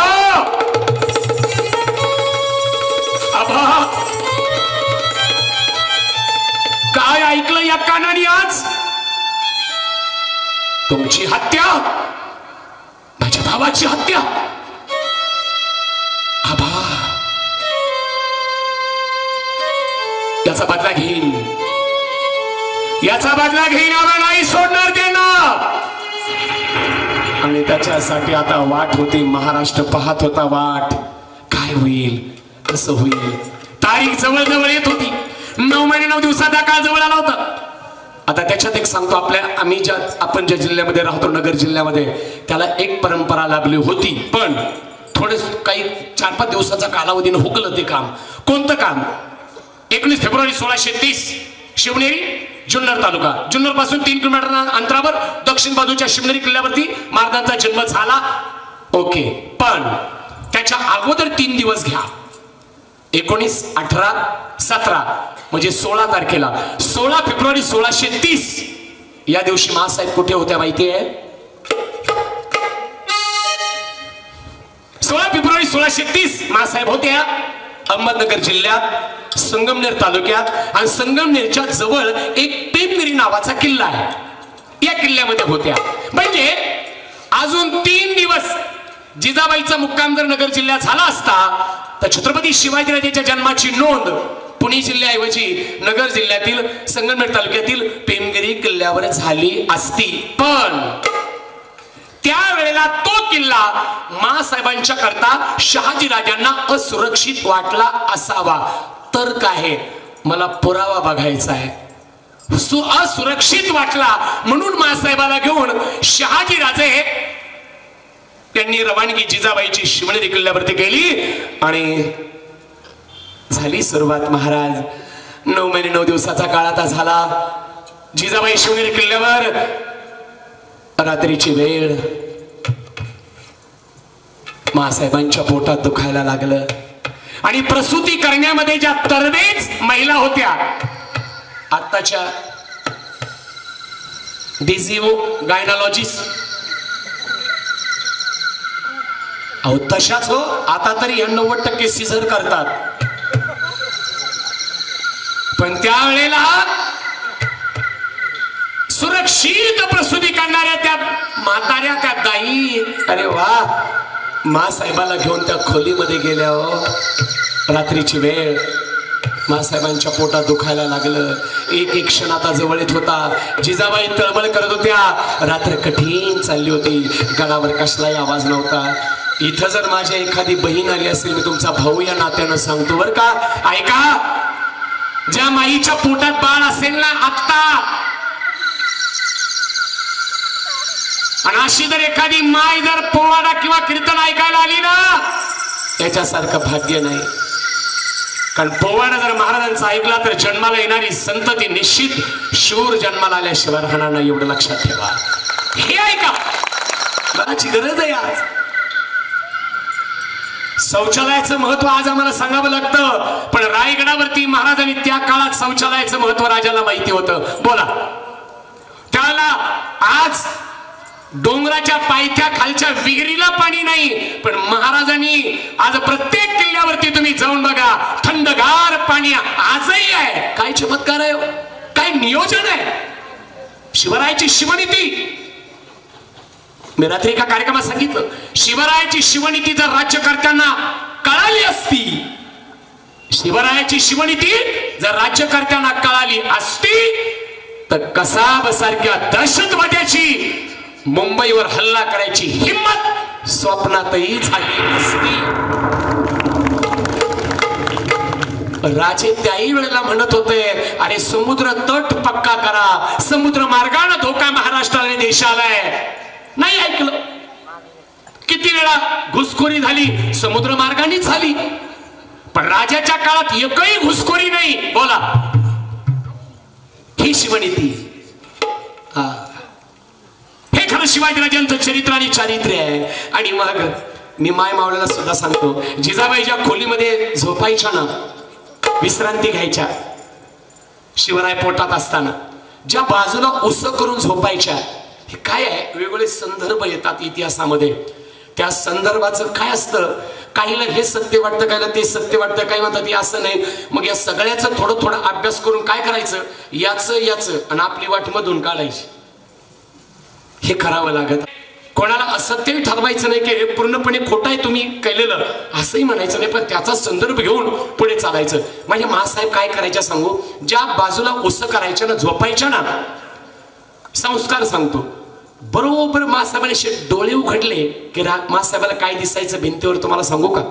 C: आबा काय ऐकलं या कानाने आज? तुमची हत्या, माझ्या भावाची हत्या. आबा याचा बदला घेईन, याचा बदला घेईन. आबा नाही सोडणार त्यांना. आणि त्याच्यासाठी आता वाट होती, महाराष्ट्र पाहत होता वाट. काय होईल, कसं होईल. तारीख जवळ जवळ येत होती. नऊ महिने नऊ दिवसाचा काळ जवळ आला होता. आता त्याच्यात एक सांगतो, आपल्या आम्ही ज्या आपण ज्या जिल्ह्यामध्ये राहतो नगर जिल्ह्यामध्ये त्याला एक परंपरा लाभली होती, पण थोडे काही चार पाच दिवसाचा कालावधीनं हुकलं ते काम. कोणतं काम? एकोणीस फेब्रुवारी सोळाशे तीस शिवनेरी जुन्नर तालुका, जुन्नर पासून तीन किलोमीटर अंतरावर दक्षिण बाजूच्या शिवनेरी किल्ल्यावरती महाराजांचा जन्म झाला. ओके, पण त्याच्या अगोदर तीन दिवस घ्या. एकोणीस अठरा सतरा म्हणजे सोळा तारखेला सोळा फेब्रुवारी सोळाशे तीस या दिवशी महासाहेब कुठे होत्या माहिती आहे? सोळा फेब्रुवारी सोळाशे तीस महासाहेब होत्या अहमदनगर जिल्ह्यात संगमनेर तालुक्यात, आणि संगमनेरच्या जवळ एक पेमगिरी नावाचा किल्ला आहे, या किल्ल्यामध्ये होत्या. म्हणजे अजून तीन दिवस जिजाबाईचा मुक्काम जर नगर जिल्ह्यात झाला असता तर छत्रपती शिवाजीराजेच्या जन्माची नोंद पुणे जिल्ह्याऐवजी नगर जिल्ह्यातील संगमनेर तालुक्यातील पेमगिरी किल्ल्यावर झाली असती. पण त्यावेळेला तो किल्ला मासाहेबांच्या करता शहाजीराजांना असुरक्षित वाटला असावा. तर काय, मला पुरावा बघायचा आहे. असुरक्षित वाटला म्हणून मासाहेबाला घेऊन शहाजीराजे त्यांनी रवानगी जिजाबाईची शिवनेरी किल्ल्यावरती केली आणि झाली सुरुवात. महाराज नऊ महिने नऊ दिवसाचा काळ आता झाला. जिजाबाई शिवनेरी किल्ल्यावर, रात्रीची वेळ, मासाहेबांच्या पोटात दुखायला लागलं आणि प्रसूती करण्यामध्ये ज्या तरबेज महिला होत्या, आताच्या डिझिओ गायनॉलॉजिस्ट, अहो तशाच हो, आता तरी या नव्वद टक्के सिझर करतात, पण त्यावेळेला सुरक्षित प्रसूती करणाऱ्या त्या म्हाताऱ्या त्या दाई, अरे वा, मासाहेबाला घेऊन त्या खोलीमध्ये गेल्या. हो, रात्रीची वेळ, मासाहेबांच्या पोटात दुखायला लागलं. एक एक क्षण आता जवळ येत होता. जिजाबाई तळमळ करत होत्या. रात्र कठीण चालली होती. गळावर कसलाही आवाज नव्हता. इथं जर माझी एखादी बहीण आली असेल, मी तुमचा भाऊ या नात्यानं सांगतो बर का, ऐका, ज्या माईच्या पोटात बाळ असेल ना आत्ता, आणि अशी जर एखादी माय जर पोवाडा किंवा कीर्तन ऐकायला आली ना, त्याच्यासारखं भाग्य नाही. कारण पोवाडा जर महाराजांचा ऐकला तर जन्माला येणारी संतती निश्चित शूर जन्माला आल्याशिवाय राहणार नाही, एवढं लक्षात ठेवा. हे ऐका, मनाची गरज आहे. आज शौचालयाचं महत्व आज आम्हाला सांगावं लागतं, पण रायगडावरती महाराजांनी त्या काळात शौचालयाचं महत्व राजाला माहिती होतं. बोला, त्याला आज डोंगराच्या पायथ्या खालच्या विहिरीला पाणी नाही, पण महाराजांनी आज प्रत्येक किल्ल्यावरती तुम्ही जाऊन बघा, थंडगार पाणी आजही आहे. काय चमत्कार आहे, काय नियोजन आहे. शिवरायाची शिवनीती मी रात्री एका कार्यक्रमात सांगितलं, शिवरायाची शिवनीती जर राज्यकर्त्यांना कळाली असती, शिवरायाची शिवनीती जर राज्यकर्त्यांना कळाली असती तर कसाब सारख्या दहशतवाद्याची मुंबईवर हल्ला करायची हिम्मत स्वप्नातही झाली नसती. राजे त्याही वेळेला म्हणत होते, अरे समुद्र तट पक्का करा, समुद्र मार्गाने धोका महाराष्ट्राला देशाला आहे. नाही ऐकलं. किती वेळा घुसखोरी झाली, समुद्र मार्गानेच झाली, पण राजाच्या काळात एकही घुसखोरी नाही. बोला, ही शिवनीती. हा, हे खरं शिवाजीराजांचं चरित्र आणि चारित्र्य आहे. आणि मग मी माय मावळ्याला सुद्धा सांगतो, जिजाबाईच्या खोलीमध्ये झोपायच्या ना, विश्रांती घ्यायच्या, शिवराय पोटात असताना ज्या बाजूला उस करून झोपायच्या, हे काय आहे, वेगवेगळे संदर्भ येतात इतिहासामध्ये. त्या संदर्भाचं काय असतं, काहीला हे सत्य वाटतं, काहीला ते सत्य वाटतं, काही म्हणतात हे असं नाही. मग या सगळ्याचं थोडं थोडं अभ्यास करून काय करायचं, याचं याचं आणि आपली वाट मधून काढायची. हे करावं लागत. कोणाला असत्यही ठरवायचं नाही की हे पूर्णपणे खोटं आहे तुम्ही केलेलं, असंही म्हणायचं नाही, पण त्याचा संदर्भ घेऊन पुढे चालायचं. माझे मासाहेब काय करायच्या सांगू, ज्या बाजूला उस करायच्या ना, झोपायच्या ना, संस्कार सांगतो, बरोबर मासाहेबांनी डोळे उघडले की मासाहेबाला काय दिसायचं भिंतीवर तुम्हाला सांगू का,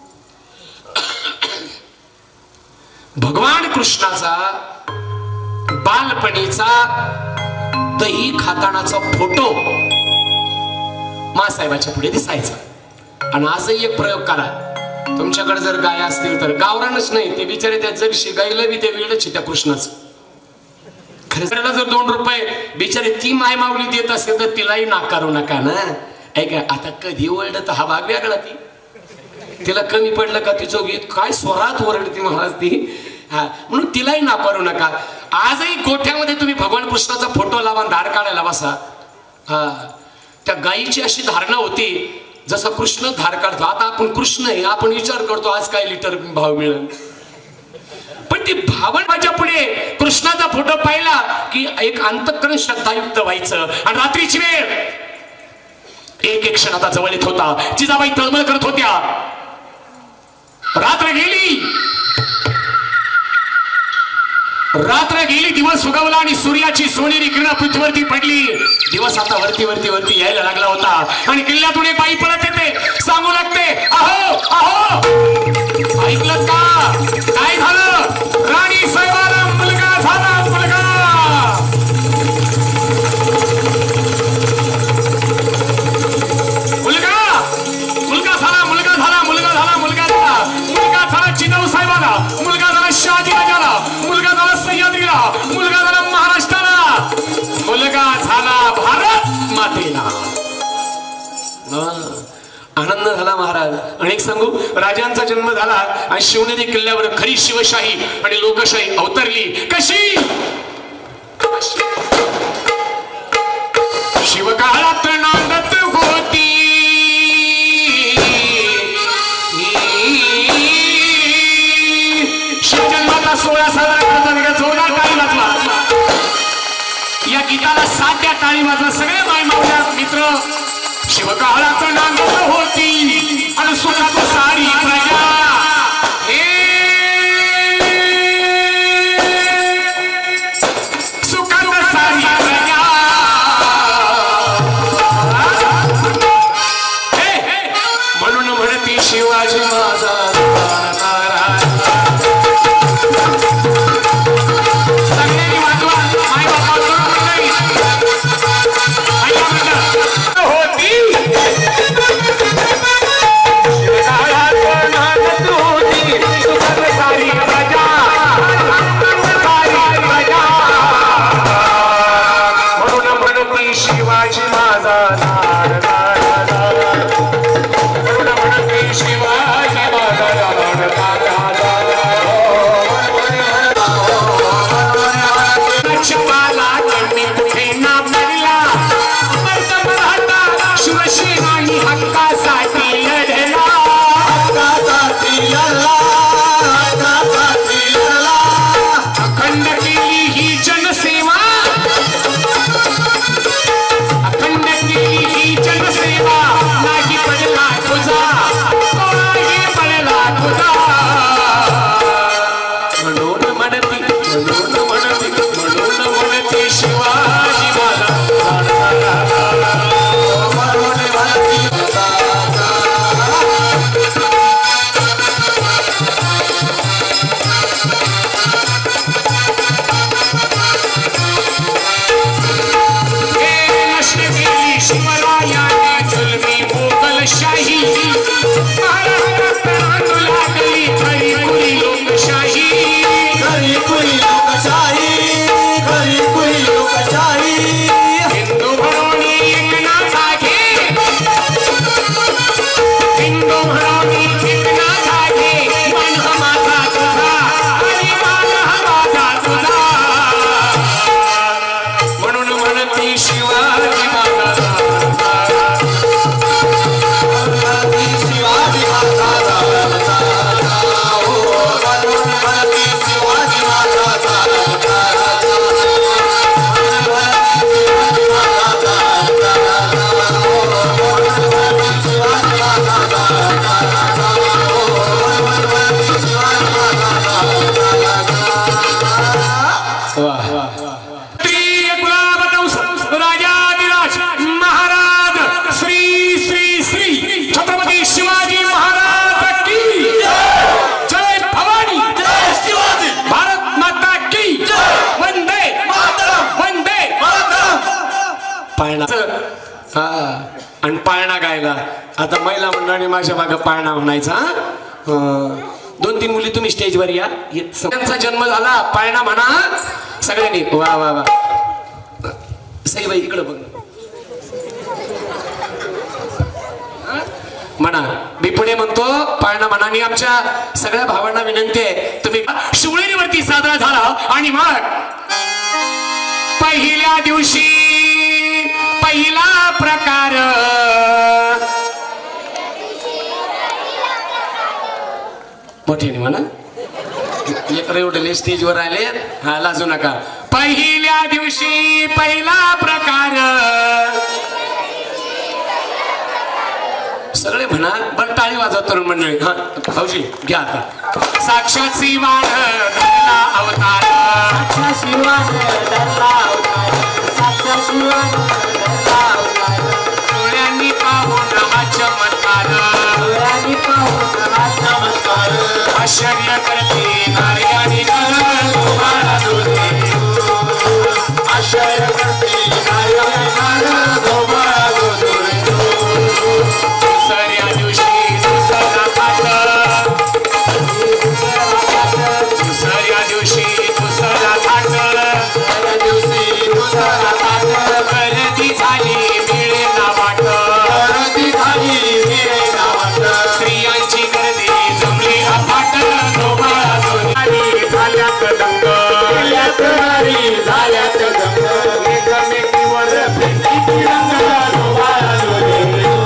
C: भगवान कृष्णाचा बालपणीचा दही खातानाचा फोटो मासाहेबाच्या पुढे दिसायचा. आणि आजही एक प्रयोग करा, तुमच्याकडे जर गाय असतील तर, गावरानच नाही ते बिचारे त्या जर गायला बी ते वेळच त्या कृष्णाच. खरं जर दोन रुपये बिचारे ती माय माऊली देत असेल तर तिलाही नाकारू नका ना. ऐका, आता कधी ओरडत तर हा भाग वेगळा. ती तिला कमी पडलं का तिचं गीत काय स्वरात ओरडती महाराज ती. हा, म्हणून तिलाही नाकारू नका. आजही गोठ्यामध्ये तुम्ही भगवान कृष्णाचा फोटो लावा, धार काढायला बसा. हा, त्या गायीची अशी धारणा होती जसा कृष्ण धार काढतो. आता आपण कृष्ण आहे, आपण विचार करतो आज काय लिटर भाव मिळेल. पण ती भावनाच्या पुढे कृष्णाचा फोटो पाहिला की एक अंतःकरण श्रद्धायुक्त व्हायचं. आणि रात्रीची वेळ एक एक क्षण आता जवळ येत होता. जिजाबाई तळमळ करत होत्या. रात्र गेली, रात्र गेली, दिवस उगवला आणि सूर्याची सोनेरी किरण पृथ्वीवरती पडली. दिवस आता वरती वरती वरती यायला लागला होता. आणि किल्ल्यातून एक बाई पळत येते, सांगू लागते, अहो अहो, ऐकलं का काय झालं? राणी साहेबाला मुलगा झाला, मुलगा. मुलगा मुलगा झाला, मुलगा झाला, मुलगा झाला, मुलगा झाला, मुलगा झाला जिजाऊ साहेबाला, मुलगा झाला शहाजी राजाला, मुलगा झाला सह्याद्रीला, मुलगा झाला महाराष्ट्राला, मुलगा झाला भारत मातेला. आनंद झाला महाराज. अनेक सांगू, राजांचा जन्म झाला आणि शिवनेरी किल्ल्यावर खरी शिवशाही आणि लोकशाही अवतरली. कशी? शिवकाळात नांदत होती शिवजन्माचा सोळा साजरा जोरदार टाळी वाजवा. या गीताला सात त्या टाळी वाजवा सगळे माय मावल्या मित्र. शिवकाळात नांदत होती आणि सुखात सारी प्रजा. सुखात सारी प्रजा. म्हणून म्हणती शिवाजी माझा सगळ्यांनी वाजवा. माय बाबा होती शिवकाळ आणि पाळणा गायला. आता महिला मंडळाने माझ्या मागं पाळणा म्हणायचा. दोन तीन मुली तुम्ही स्टेजवर या. त्यांचा जन्म झाला पाळणा म्हणा सगळ्यांनी. वा वा वा. सईबाई इकडं बघ म्हणा. मी पुढे म्हणतो पाळणा म्हणा. आणि आमच्या सगळ्या भावांना विनंती आहे तुम्ही शिवनेरीवरती साजरा झाला. आणि मग पहिल्या दिवशी पहिला प्रकार मोठ्याने म्हणा. लेकर एवढे स्टेजवर आले. हा लाजू नका. पहिल्या दिवशी पहिला प्रकार सगळे म्हणा. बरं टाळी वाजवा तरुण मंडळी. हा भाऊजी घ्या आता. साक्षात शिवान धरला अवतार. साक्षात शिवान धरला अवतार. साक्षात शिवान धरला अवतार. डोळ्यांनी पाहून हा चमत्कार. डोळ्यांनी पाहून हा चमत्कार. आश्चर्य करते नारी आणि नर दोघांना दोघे. आश्चर्य करते नारी आणि नर दोघांना दोघे. दुसऱ्या दिवशी दुसरा थाट. दुसऱ्या दिवशी दुसरा थाट. दिवशी दुसरा थाट. गर्दी झाली मिळे ना वाट. गर्दी झाली मिळे ना वाट. स्त्रियांची गर्दी जमली अफाट. दोघांना दोघी झाल्यात दंग. झाल्यात नारी झाल्यात दंग. एकमेकीवर प्रेमाची रंग. दोघांना दोघी.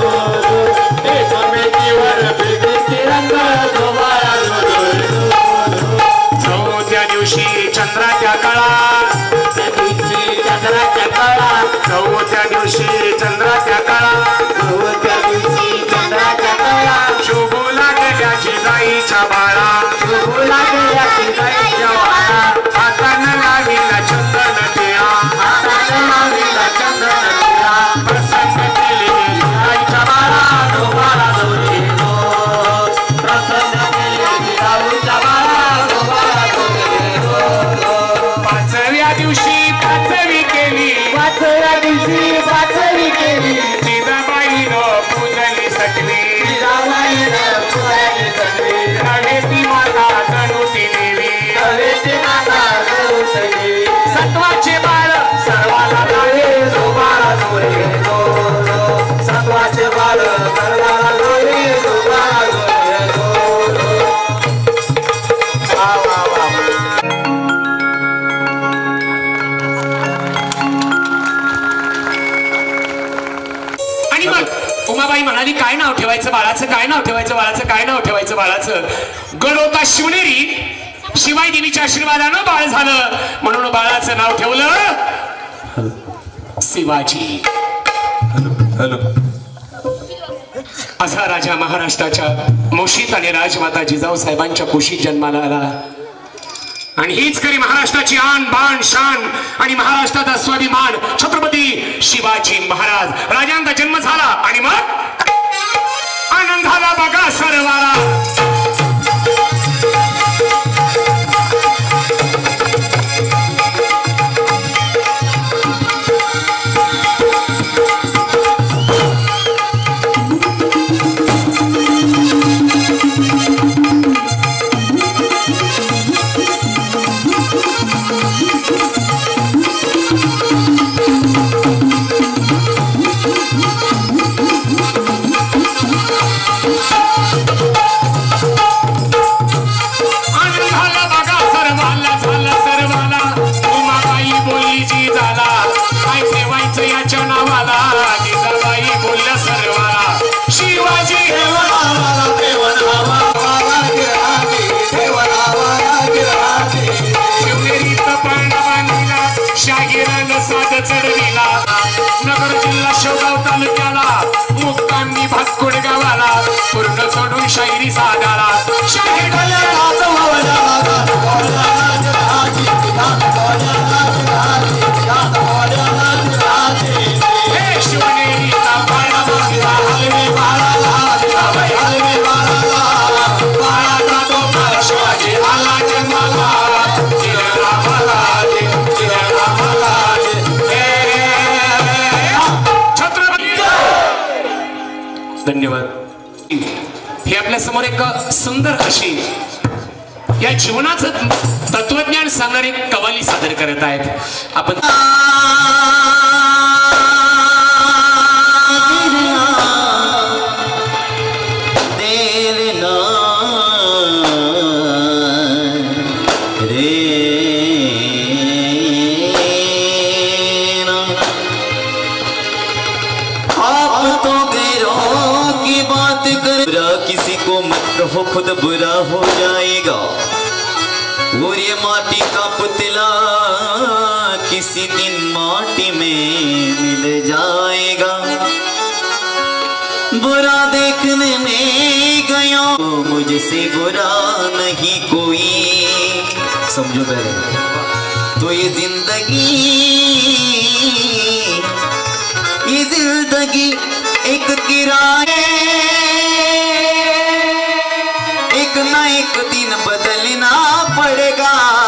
C: चौथ्या दिवशी चंद्राच्या कळा. चंद्राच्या कळा. चौथ्या दिवशी चंद्राच्या कळा. चौथ्या दिवशी चंद्राच्या कळा. शोभू लागल्याची जाईच्या बाळा. शोभू लागल्याची जाईच्या बाळा. हातानं लावीला चंदन टिळा. हातानं लावीला चंदन टिळा. प्रसन्न केली जाईच्या बाळा. डोबाळा दोरी प्रसन्न केली जाऊच्या बाळा. डोबाळा दोरी. पाचव्या दिवशी पाचवी केली. पाचव्या दिवशी पाचवी केली. जिजाबाईनं पूजली सकली. जिजाबाईनं पूजली सकली. नव्हेती माता जणूती देवी. नव्हेती माता जणूती देवी. सत्वाचे बाळ सर्वाला लावे. डोबाळा दोरी सत्वाचे बाळ सर्वाला लावे. डोबाळा दोरी. वा वा वा. आणि मग उमाबाई म्हणाली काय नाव ठेवायचं बाळाचं. काय नाव ठेवायचं बाळाचं. काय नाव ठेवायचं बाळाचं. गड होता शिवनेरी. शिवाई देवीच्या आशीर्वादानं बाळ झालं म्हणून बाळाचं नाव ठेवलं शिवाजी.
D: हॅलो.
C: असा राजा महाराष्ट्राच्या मोशीत आणि राजमाता जिजाऊ साहेबांच्या कुशीत जन्माला आला. आणि हीच खरी महाराष्ट्राची आन बाण शान आणि महाराष्ट्राचा स्वाभिमान छत्रपती शिवाजी महाराज. राजांचा जन्म झाला आणि मग आनंद झाला बघा सर्वाला. चढविला. नगर जिल्हा शेवगाव तालुक्याला मुक्कामी भातकुड गावाला पूर्ण सोडून शाहिरी सागाला. शिवनेरीचा बाळा हलवे बाळाला. हलवे बाळाला. बाळाचा तो बाळ शिवाजी आला जन्माला. धन्यवाद. हे आपल्या समोर एक सुंदर अशी या जीवनाचं तत्वज्ञान सांगणारी कवाली सादर करत आहेत. आपण
E: किसी को मत कहो खुद बुरा हो जाएगा और ये माटी का पुतला किसी दिन माटी में मिल जाएगा. बुरा देखने में गया मुझसे बुरा नहीं कोई, समझो पहले तो ये जिंदगी ये जिंदगी एक किराए एक ना एक दिन बदलना पड़ेगा.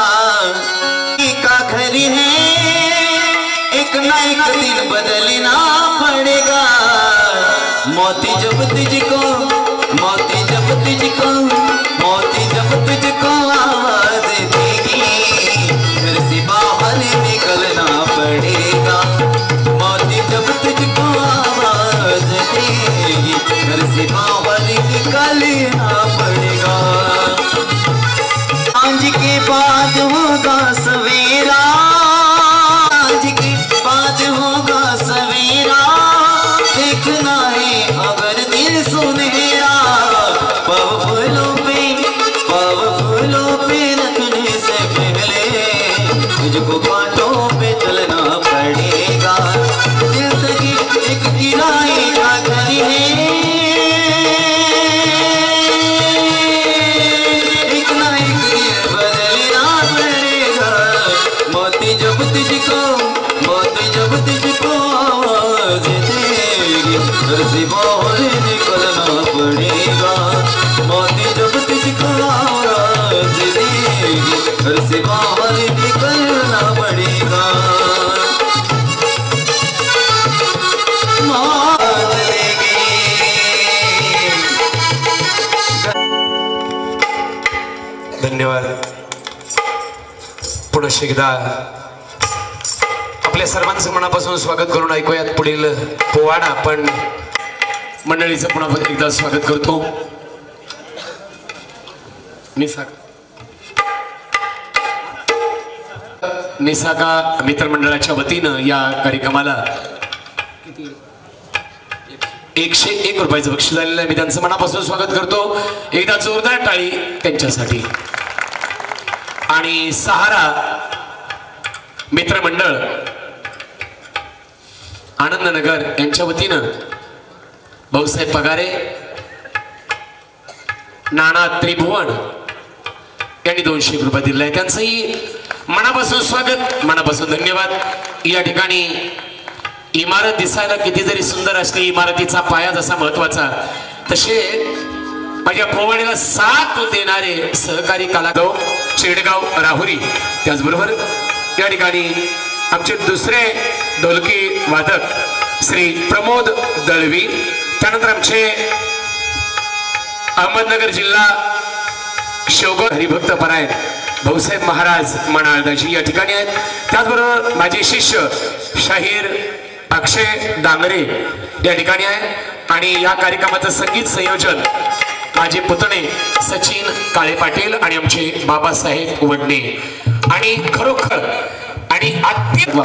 E: का घर है एक ना एक दिन बदलना पड़ेगा. मौती जब तुझको मौती जब तुझको मौती जब तुझको आवाज देगी घर से बाहर निकलना पड़ेगा. मौती जब तुझको आवाज देगी घर से बाहर निकलना पड़ेगा. आज के बाद होगा सवेरा आज के बाद होगा सवेरा देखना है अगर दिल सुनहरा. पव फूलों पे पव फूलों पे रखने से पहले तुझको बातों पे चलना पड़ेगा. जिंदगी एक किराए का घर है एक ना एक दिन बदलना पड़ेगा. मौती जब तुझको मौती जब तुझको आवाज देगी घर से बाहर निकलना पड़ेगा. मौती जब तुझको आवाज देगी घर से बाहर निकलना पड़ेगा.
C: धन्यवाद. पुन्हा एकदा आपल्या सर्वांचं मनापासून स्वागत करून ऐकूयात पुढील पोवाडा. पण मंडळीचं पुन्हा एकदा स्वागत करतो. निसाका निसाका मित्रमंडळाच्या वतीनं या कार्यक्रमाला एकशे एक रुपयाचं बक्षीस झालेलं आहे. मी त्यांचं मनापासून स्वागत करतो. एकदा जोरदार टाळी त्यांच्यासाठी. आणि सहारा मित्रमंडळ आनंदनगर यांच्या वतीनं भाऊसाहेब पगारे नाना त्रिभुवन यांनी दोनशे रुपये दिले आहे. त्यांचंही मनापासून स्वागत मनापासून धन्यवाद. या ठिकाणी इमारत दिसायला किती जरी सुंदर असली इमारतीचा पाया जसा महत्वाचा तसे माझ्या पोवाडीला साथ देणारे सहकारी कलाकार शेडगाव राहुरी. त्याचबरोबर या ठिकाणी आमचे दुसरे ढोलकी वादक श्री प्रमोद दळवी. त्यानंतर आमचे अहमदनगर जिल्हा शेवगाव हरिभक्त परायण भाऊसाहेब महाराज मनाळदाजी या ठिकाणी आहेत. त्याचबरोबर माझे शिष्य शाहीर अक्षय डांगरे या ठिकाणी आहे. आणि या कार्यक्रमाचं संगीत संयोजन माझे पुतणे सचिन काळे पाटील आणि आमचे बाबासाहेब वडणे. आणि खरोखर आणि अत्यंत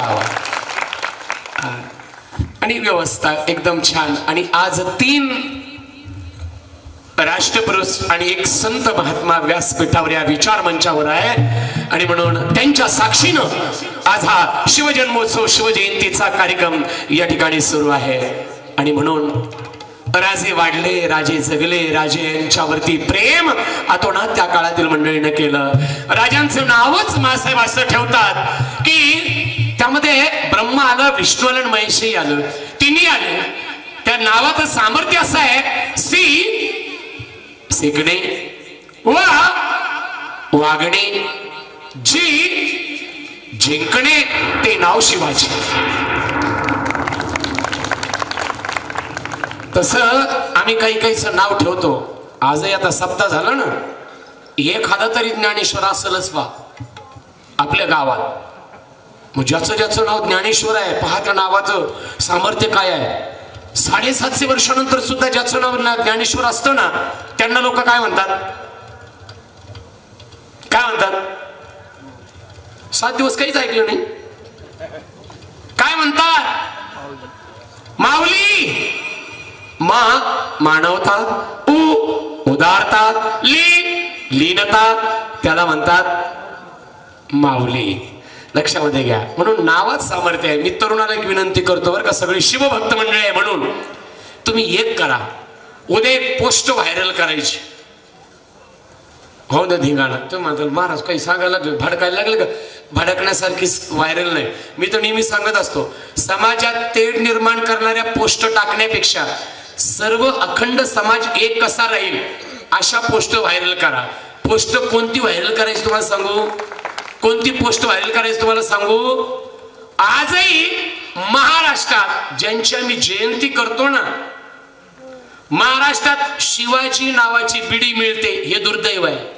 C: आणि व्यवस्था एकदम छान. आणि आज तीन राष्ट्रपुरुष आणि एक संत महात्मा व्यासपीठावर या विचार मंचावर आहे. आणि म्हणून त्यांच्या साक्षीनं आज हा शिवजन्मोत्सव शिवजयंतीचा कार्यक्रम या ठिकाणी सुरू आहे. आणि म्हणून राजे वाढले राजे जगले राजे यांच्यावरती प्रेम आतोनात त्या काळातील मंडळीने केलं. राजांचं नावच मासाहेब असं ठेवतात की त्यामध्ये ब्रह्मा आलं विष्णू आलं महेशही आलं तिन्ही आले. त्या नावाचं सामर्थ्य असं आहे सी शिकणे वा वागणे जी जिंकणे ते नाव शिवाजी. तसं आम्ही काही काहीचं नाव ठेवतो. आजही आता सप्ताह झाला ना, एखादा तरी ज्ञानेश्वर असेलच पहा आपल्या गावात. मग ज्याचं ज्याचं नाव ज्ञानेश्वर आहे पहा त्या नावाचं सामर्थ्य काय आहे. साडेसातशे वर्षानंतर सुद्धा ज्याचं नाव ज्ञानेश्वर असतं ना, त्यांना लोक काय म्हणतात, काय म्हणतात? सात दिवस काहीच ऐकलं नाही. काय म्हणतात? माऊली. मा मानवता, उ उदारता, ली लीनता, त्याला म्हणतात माऊली. लक्षामध्ये घ्या. म्हणून नावात सामर्थ्य आहे. मी तरुणाला एक विनंती करतो बरं का, सगळी शिवभक्त मंडळी आहे म्हणून तुम्ही एक करा, उद्या एक पोस्ट व्हायरल करायची. हो ना धिंगाणा. तुम्ही म्हणताल महाराज काही सांगायला लागलं, भडकायला लागलं का? भडकण्यासारखी व्हायरल नाही. मी तर नेहमी सांगत असतो, समाजात तेढ निर्माण करणाऱ्या पोस्ट टाकण्यापेक्षा सर्व अखंड समाज एक कसा राहील अशा पोस्ट व्हायरल करा. पोस्ट कोणती व्हायरल करायची तुम्हाला सांगू? कोणती पोस्ट व्हायरल करायची तुम्हाला सांगू? आजही महाराष्ट्रात ज्यांची आम्ही जयंती करतो ना, महाराष्ट्रात शिवाजी नावाची बिडी मिळते, हे दुर्दैव आहे.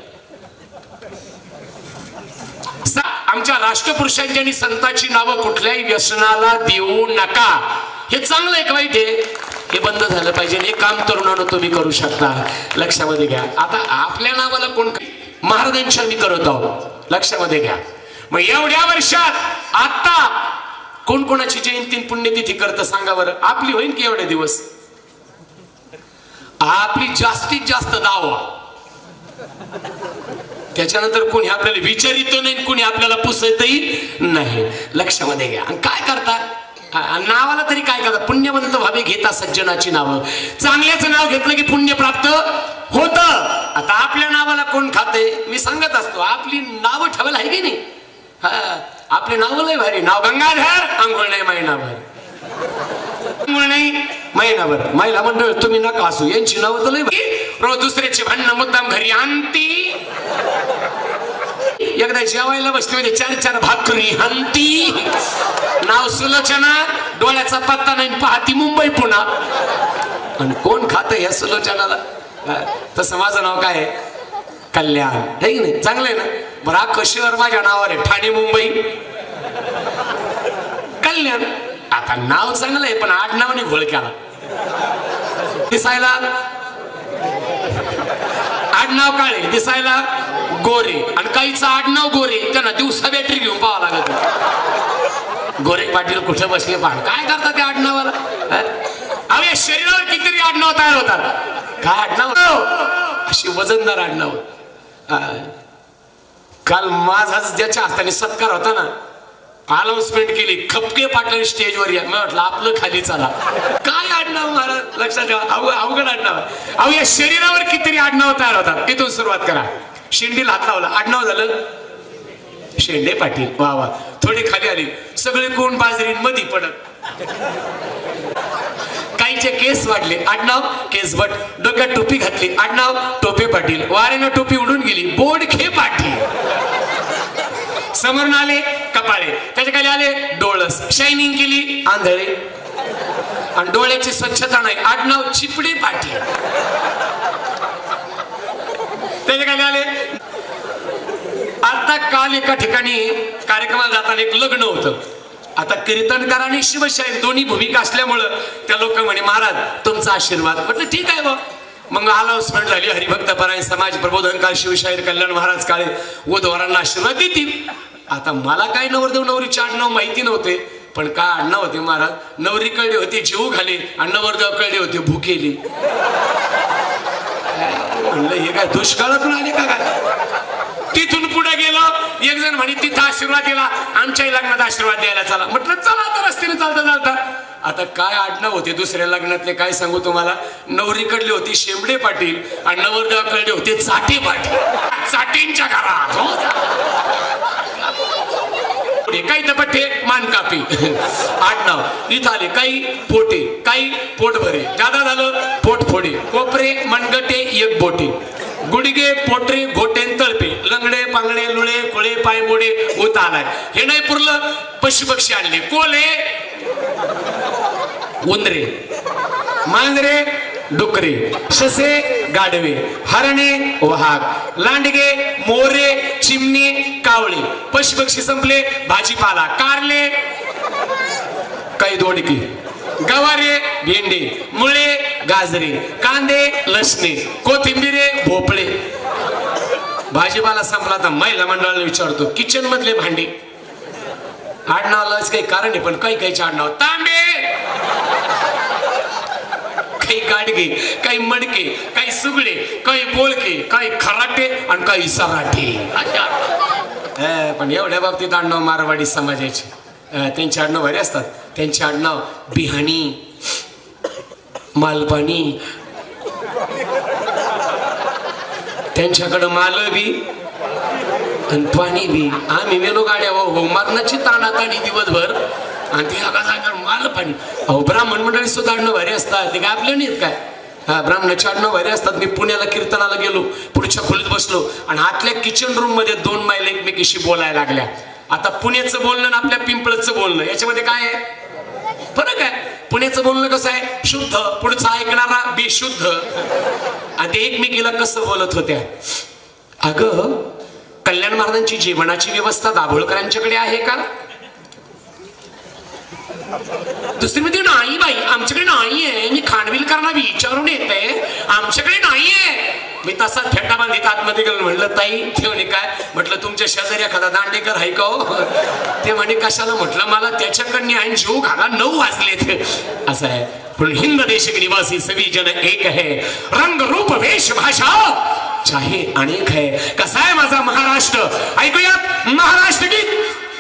C: आमच्या राष्ट्रपुरुषांची आणि संतांची नावं कुठल्याही व्यसनाला देऊ नका. हे चांगलं आहे का वाईट आहे? हे बंद झालं पाहिजे. हे काम तरुणांनो तुम्ही करू शकता. लक्षामध्ये घ्या. आता आपल्या नावाला कोण, महाराजांच्या मी करत आहोत. लक्षामध्ये घ्या. मग एवढ्या वर्षात आता कोण कोणाची जयंती पुण्यतिथी करतं सांगा बरं? आपली होईल की एवढे दिवस? आपली जास्तीत जास्त दावा. त्याच्यानंतर कोणी आपल्याला विचारित नाही, कोणी आपल्याला पुसतही नाही. लक्षामध्ये घ्या. आणि काय करतात? नावाला तरी काय करतात? पुण्यवंत व्हावे घेता सज्जनाची नावं. चांगल्याचं नाव घेतलं की पुण्य प्राप्त होत. आता आपल्या नावाला कोण खाते? मी सांगत असतो, आपली नावं ठेवायला आहे की नाही? हा, आपले नाव लय भारी. नाव गंगाधर, अंघोळ नाही महिनाभर, अंघोळ नाही महिनाभर. महिला मंडळ तुम्ही नका असू, यांची नावं तर लय भारी. रोज दुसऱ्याची भांडणं मुद्दाम घरी आणती. एकदा जेवायला बसली म्हणजे चार चार भाकरी हंती. नाव सुलोचना, डोळ्याचा पत्ता नाही, पाहती मुंबई पुन्हा. आणि कोण खात या सुलोचनाला? तसं माझं नाव काय आहे? कल्याण. आहे की नाही? चांगलं आहे ना? बरं, अख्खं शहर माझ्या नावावर आहे. ठाणे मुंबई कल्याण. आता नाव चांगलं आहे पण आडनावाने घोळ केला. दिसायला आडनाव काळे, दिसायला गोरे. आणि काहीच आडनाव गोरे, त्यांना दिवसा बॅटरी घेऊन पाहावं लागत. गोरे पाटील कुठे बसले पाहण. काय करतात त्या आडनावाला? अहो या शरीरावर कितीतरी आडनाव तयार होतात. काय आडनाव? अशी वजनदार आडनाव. काल माझाच ज्याच्या हाताने सत्कार होता ना, अनाउन्समेंट केली, खपके पाटील स्टेजवर या. मी म्हटलं आपलं खाली चला. काय आडनाव महाराज? लक्षात ठेवा, अवघड आडनाव. अहो या शरीरावर कितीतरी आडनाव तयार होतात. इथून सुरुवात करा. शेंडीला हात लावला, आडनाव झालं शेंडे पाटील. वा वा. थोडी खाली आली, सगळे कोण बाजरी मधी पडत. काहीचे केस वाढले, आडनाव केसभट. डोक्यात टोपी घातली, आडनाव टोपे पाटील. वाऱ्यानं टोपी उडून गेली, बोडखे पाटील. समोरून आले कपाळे, त्याच्या खाली आले डोळस. शायनिंग केली आंधळे. आणि डोळ्याची स्वच्छता नाही, आडनाव चिपडे पाटील. त्याच्या खाली आले. आता काल एका ठिकाणी कार्यक्रमाला जाताना एक लग्न होतं. आता कीर्तनकार आणि शिवशाहीर दोन्ही भूमिका असल्यामुळं त्या लोक म्हणे महाराज तुमचा आशीर्वाद. म्हटलं ठीक आहे बा. मग अनाउन्समेंट झाली, हरिभक्त परायण समाज प्रबोधनकार शिवशाहीर कल्याण महाराज काळे वधूवरांना आशीर्वाद देतील. आता मला काय नवरदेव नवरीचे आडनाव माहिती नव्हते, पण काय आडनाव होते महाराज? नवरी कळली होती जीव घाले आणि नवरदेव कळले होते भुकेली. म्हणलं हे काय दुष्काळातून आले का काय? तिथून पुढे गेलो, एक जण म्हणे तिथं आशीर्वाद दिला, आमच्याही लग्नात आशीर्वाद द्यायला चला. म्हटलं चला आता रस्त्याने चालता चालता. आता काय आडनाव होते दुसऱ्या लग्नातले काय सांगू तुम्हाला? नवरीकडले होती शेंबडे पाटील आणि नवरदेवाकडले होते चाटे पाटील. चाटेंच्या घरात काही तपट्टे मानकापी आडनाव. इथं आले काही पोटे, काही पोटभरे. जादा झालं पोटफोडे. कोपरे मनगटे एक बोटे. गुडगे पोटरे घोटे तळपे. लंगडे पांगडे लुळे खोळे पायमोडे होत आलाय. हे नाही पुरलं, पशुपक्षी आणले. कोले उंदरे मांजरे डुकरे, ससे गाढवे, हरणे वाघ, लांडगे मोरे, चिमणी कावळे, पशुपक्षी संपले, भाजीपाला कारले काही दोडके, गवारे भेंडे, मुळे गाजरे, कांदे लसणे, कोथिंबिरे भोपळे. भाजीपाला संपला तर महिला मंडळाला विचारतो किचन मधले भांडे. आडनावालाच काही कारण आहे पण काही काहीचे आडनाव तांबे, काही गाडगे, काही मडके, काही सुगडे, काही बोलके, काही खराटे आणि काही सराटे. पण एवढ्या बाबतीत आडनाव मारवाडी समाजाचे त्यांचे आडनाव भारी असतात. त्यांचे आडनाव बिहाणी, मालपाणी, त्यांच्याकडं माल बी आणि पाणी बी. आम्ही मेलो गाड्या हो मरणाची ताणाताणी दिवसभर आणि ते माल पाणी. अहो ब्राह्मण मंडळी सुद्धा आडनाव भारी असतात. ते काय आपल्या नाहीत काय? हा ब्राह्मणाचे आडनाव भारी असतात. मी पुण्याला कीर्तनाला गेलो, पुढच्या खोलीत बसलो आणि आतल्या किचन रूम मध्ये दोन महिला एकमेकीशी बोलायला लागल्या. आता पुण्याचं बोलणं आणि आपल्या पिंपळचं बोलणं याच्यामध्ये काय आहे फरक आहे? पुण्याचं बोलणं कसं आहे शुद्ध, पुढचा ऐकणारा बेशुद्ध. आणि ते एकमेकीला कसं बोलत होत्या, अगं कल्याण महाराजांची जेवणाची व्यवस्था दाभोळकरांच्याकडे आहे का? दुसरी मध्ये नाही बाई आमच्याकडे नाहीये. मी खानविलकरांना विचारून येते आमच्याकडे नाहीये. मी तसा फेटा बांधित आतमध्ये गेलो. म्हणलं ताई ते म्हणे काय? म्हटलं तुमच्या शेजारी एखादा दांडेकर आहे का हो? ते म्हणे कशाला? म्हटलं मला त्याच्याकडनी आहे जीव घाला नऊ वाजलेत. असं आहे. पण हिंद देश के निवासी सभी जन एक है, रंग रूप वेश भाषा चाहे अनेक है. कसा आहे माझा महाराष्ट्र? ऐकूयात महाराष्ट्र गीत.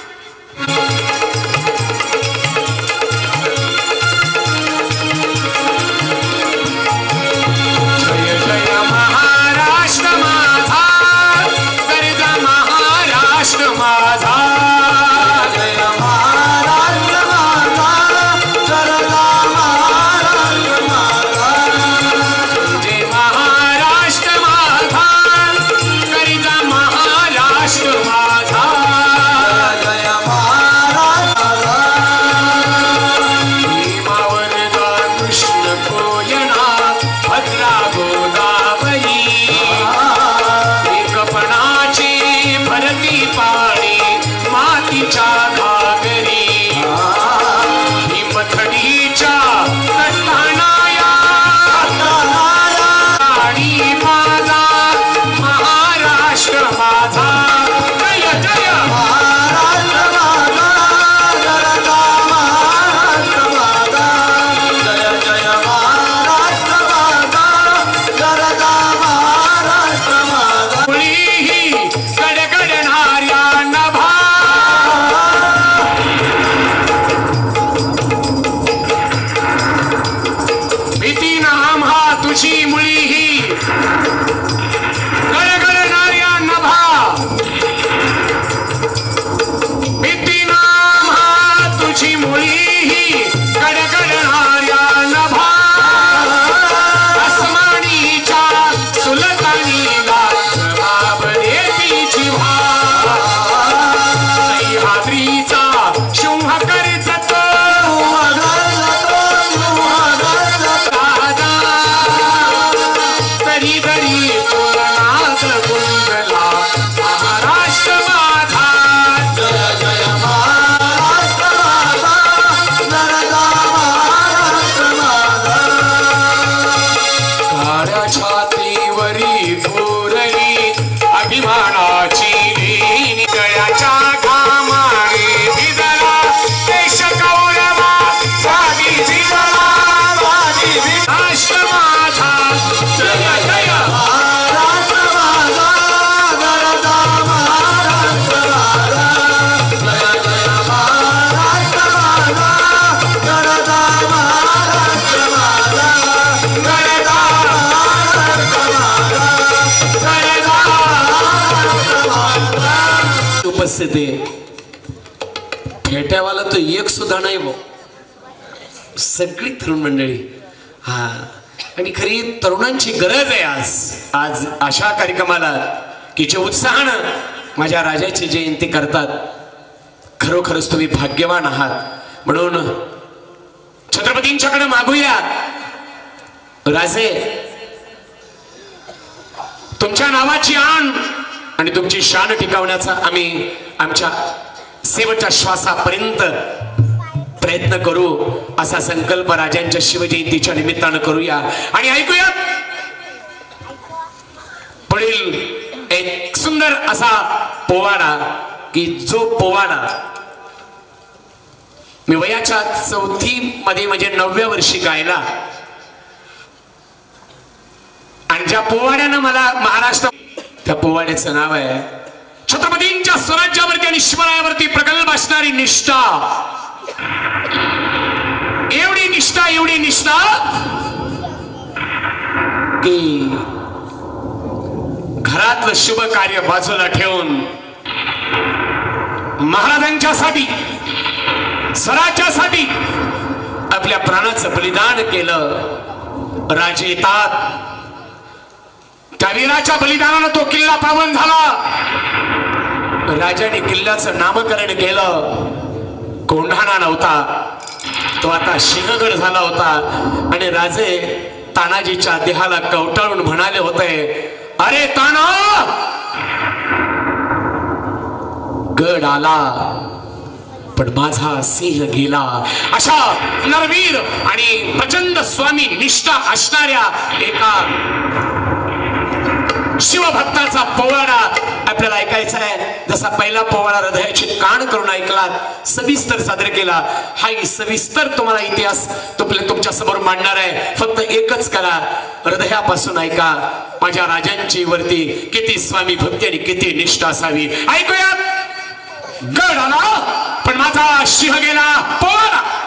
C: फेट्यावाला तो एक सुद्धा नाही वो सगळी तरुण मंडळी. हा आणि खरी तरुणांची गरज आहे आज आज अशा कार्यक्रमाला की जे उत्साहानं माझ्या राजाची जयंती करतात. खरोखरच तुम्ही भाग्यवान आहात. म्हणून छत्रपतींच्याकडे मागूया राजे, तुमच्या नावाची आण आणि तुमची शान टिकवण्याचा आम्ही आमच्या शेवटच्या श्वासापर्यंत प्रयत्न करू असा संकल्प राजांच्या शिवजयंतीच्या निमित्तानं करूया. आणि ऐकूया पुढील एक सुंदर असा पोवाडा, की जो पोवाडा मी वयाच्या चौथी मध्ये म्हणजे नवव्या वर्षी गायला. आणि ज्या पोवाड्यानं मला महाराष्ट्र, त्या पोवाड्याचं नाव आहे छत्रपतींच्या स्वराज्यावरती आणि शिवरायावरती प्रगल्भ असणारी निष्ठा. एवढी निष्ठा एवढी निष्ठा की घरातलं शुभ कार्य बाजूला ठेवून महाराजांच्यासाठी स्वराज्यासाठी आपल्या प्राणाचं बलिदान केलं. राजे येतात, त्या वीराच्या बलिदानानं तो किल्ला पावन झाला. राजाने किल्ल्याचं नामकरण केलं. कोंढाणा नव्हता, तो आता सिंहगड झाला होता. आणि राजे तानाजीच्या देहाला कवटाळून म्हणाले होते, अरे ताना, गड आला पण माझा सिंह गेला. अशा नरवीर आणि प्रचंड स्वामी निष्ठा असणाऱ्या एका शिवभक्ताचा पोवाडा आपल्याला ऐकायचा आहे. जसा पहिला पोवाडा हृदयाची कान करून ऐकला, सविस्तर सादर केला, हाही सविस्तर तुम्हाला इतिहास तुमच्या समोर मांडणार आहे. फक्त एकच करा, हृदयापासून ऐका. माझ्या राजांची वरती किती स्वामी भक्ती आणि किती निष्ठा असावी. ऐकूया. गड आला पण माझा सिंह गेला. पोवाडा.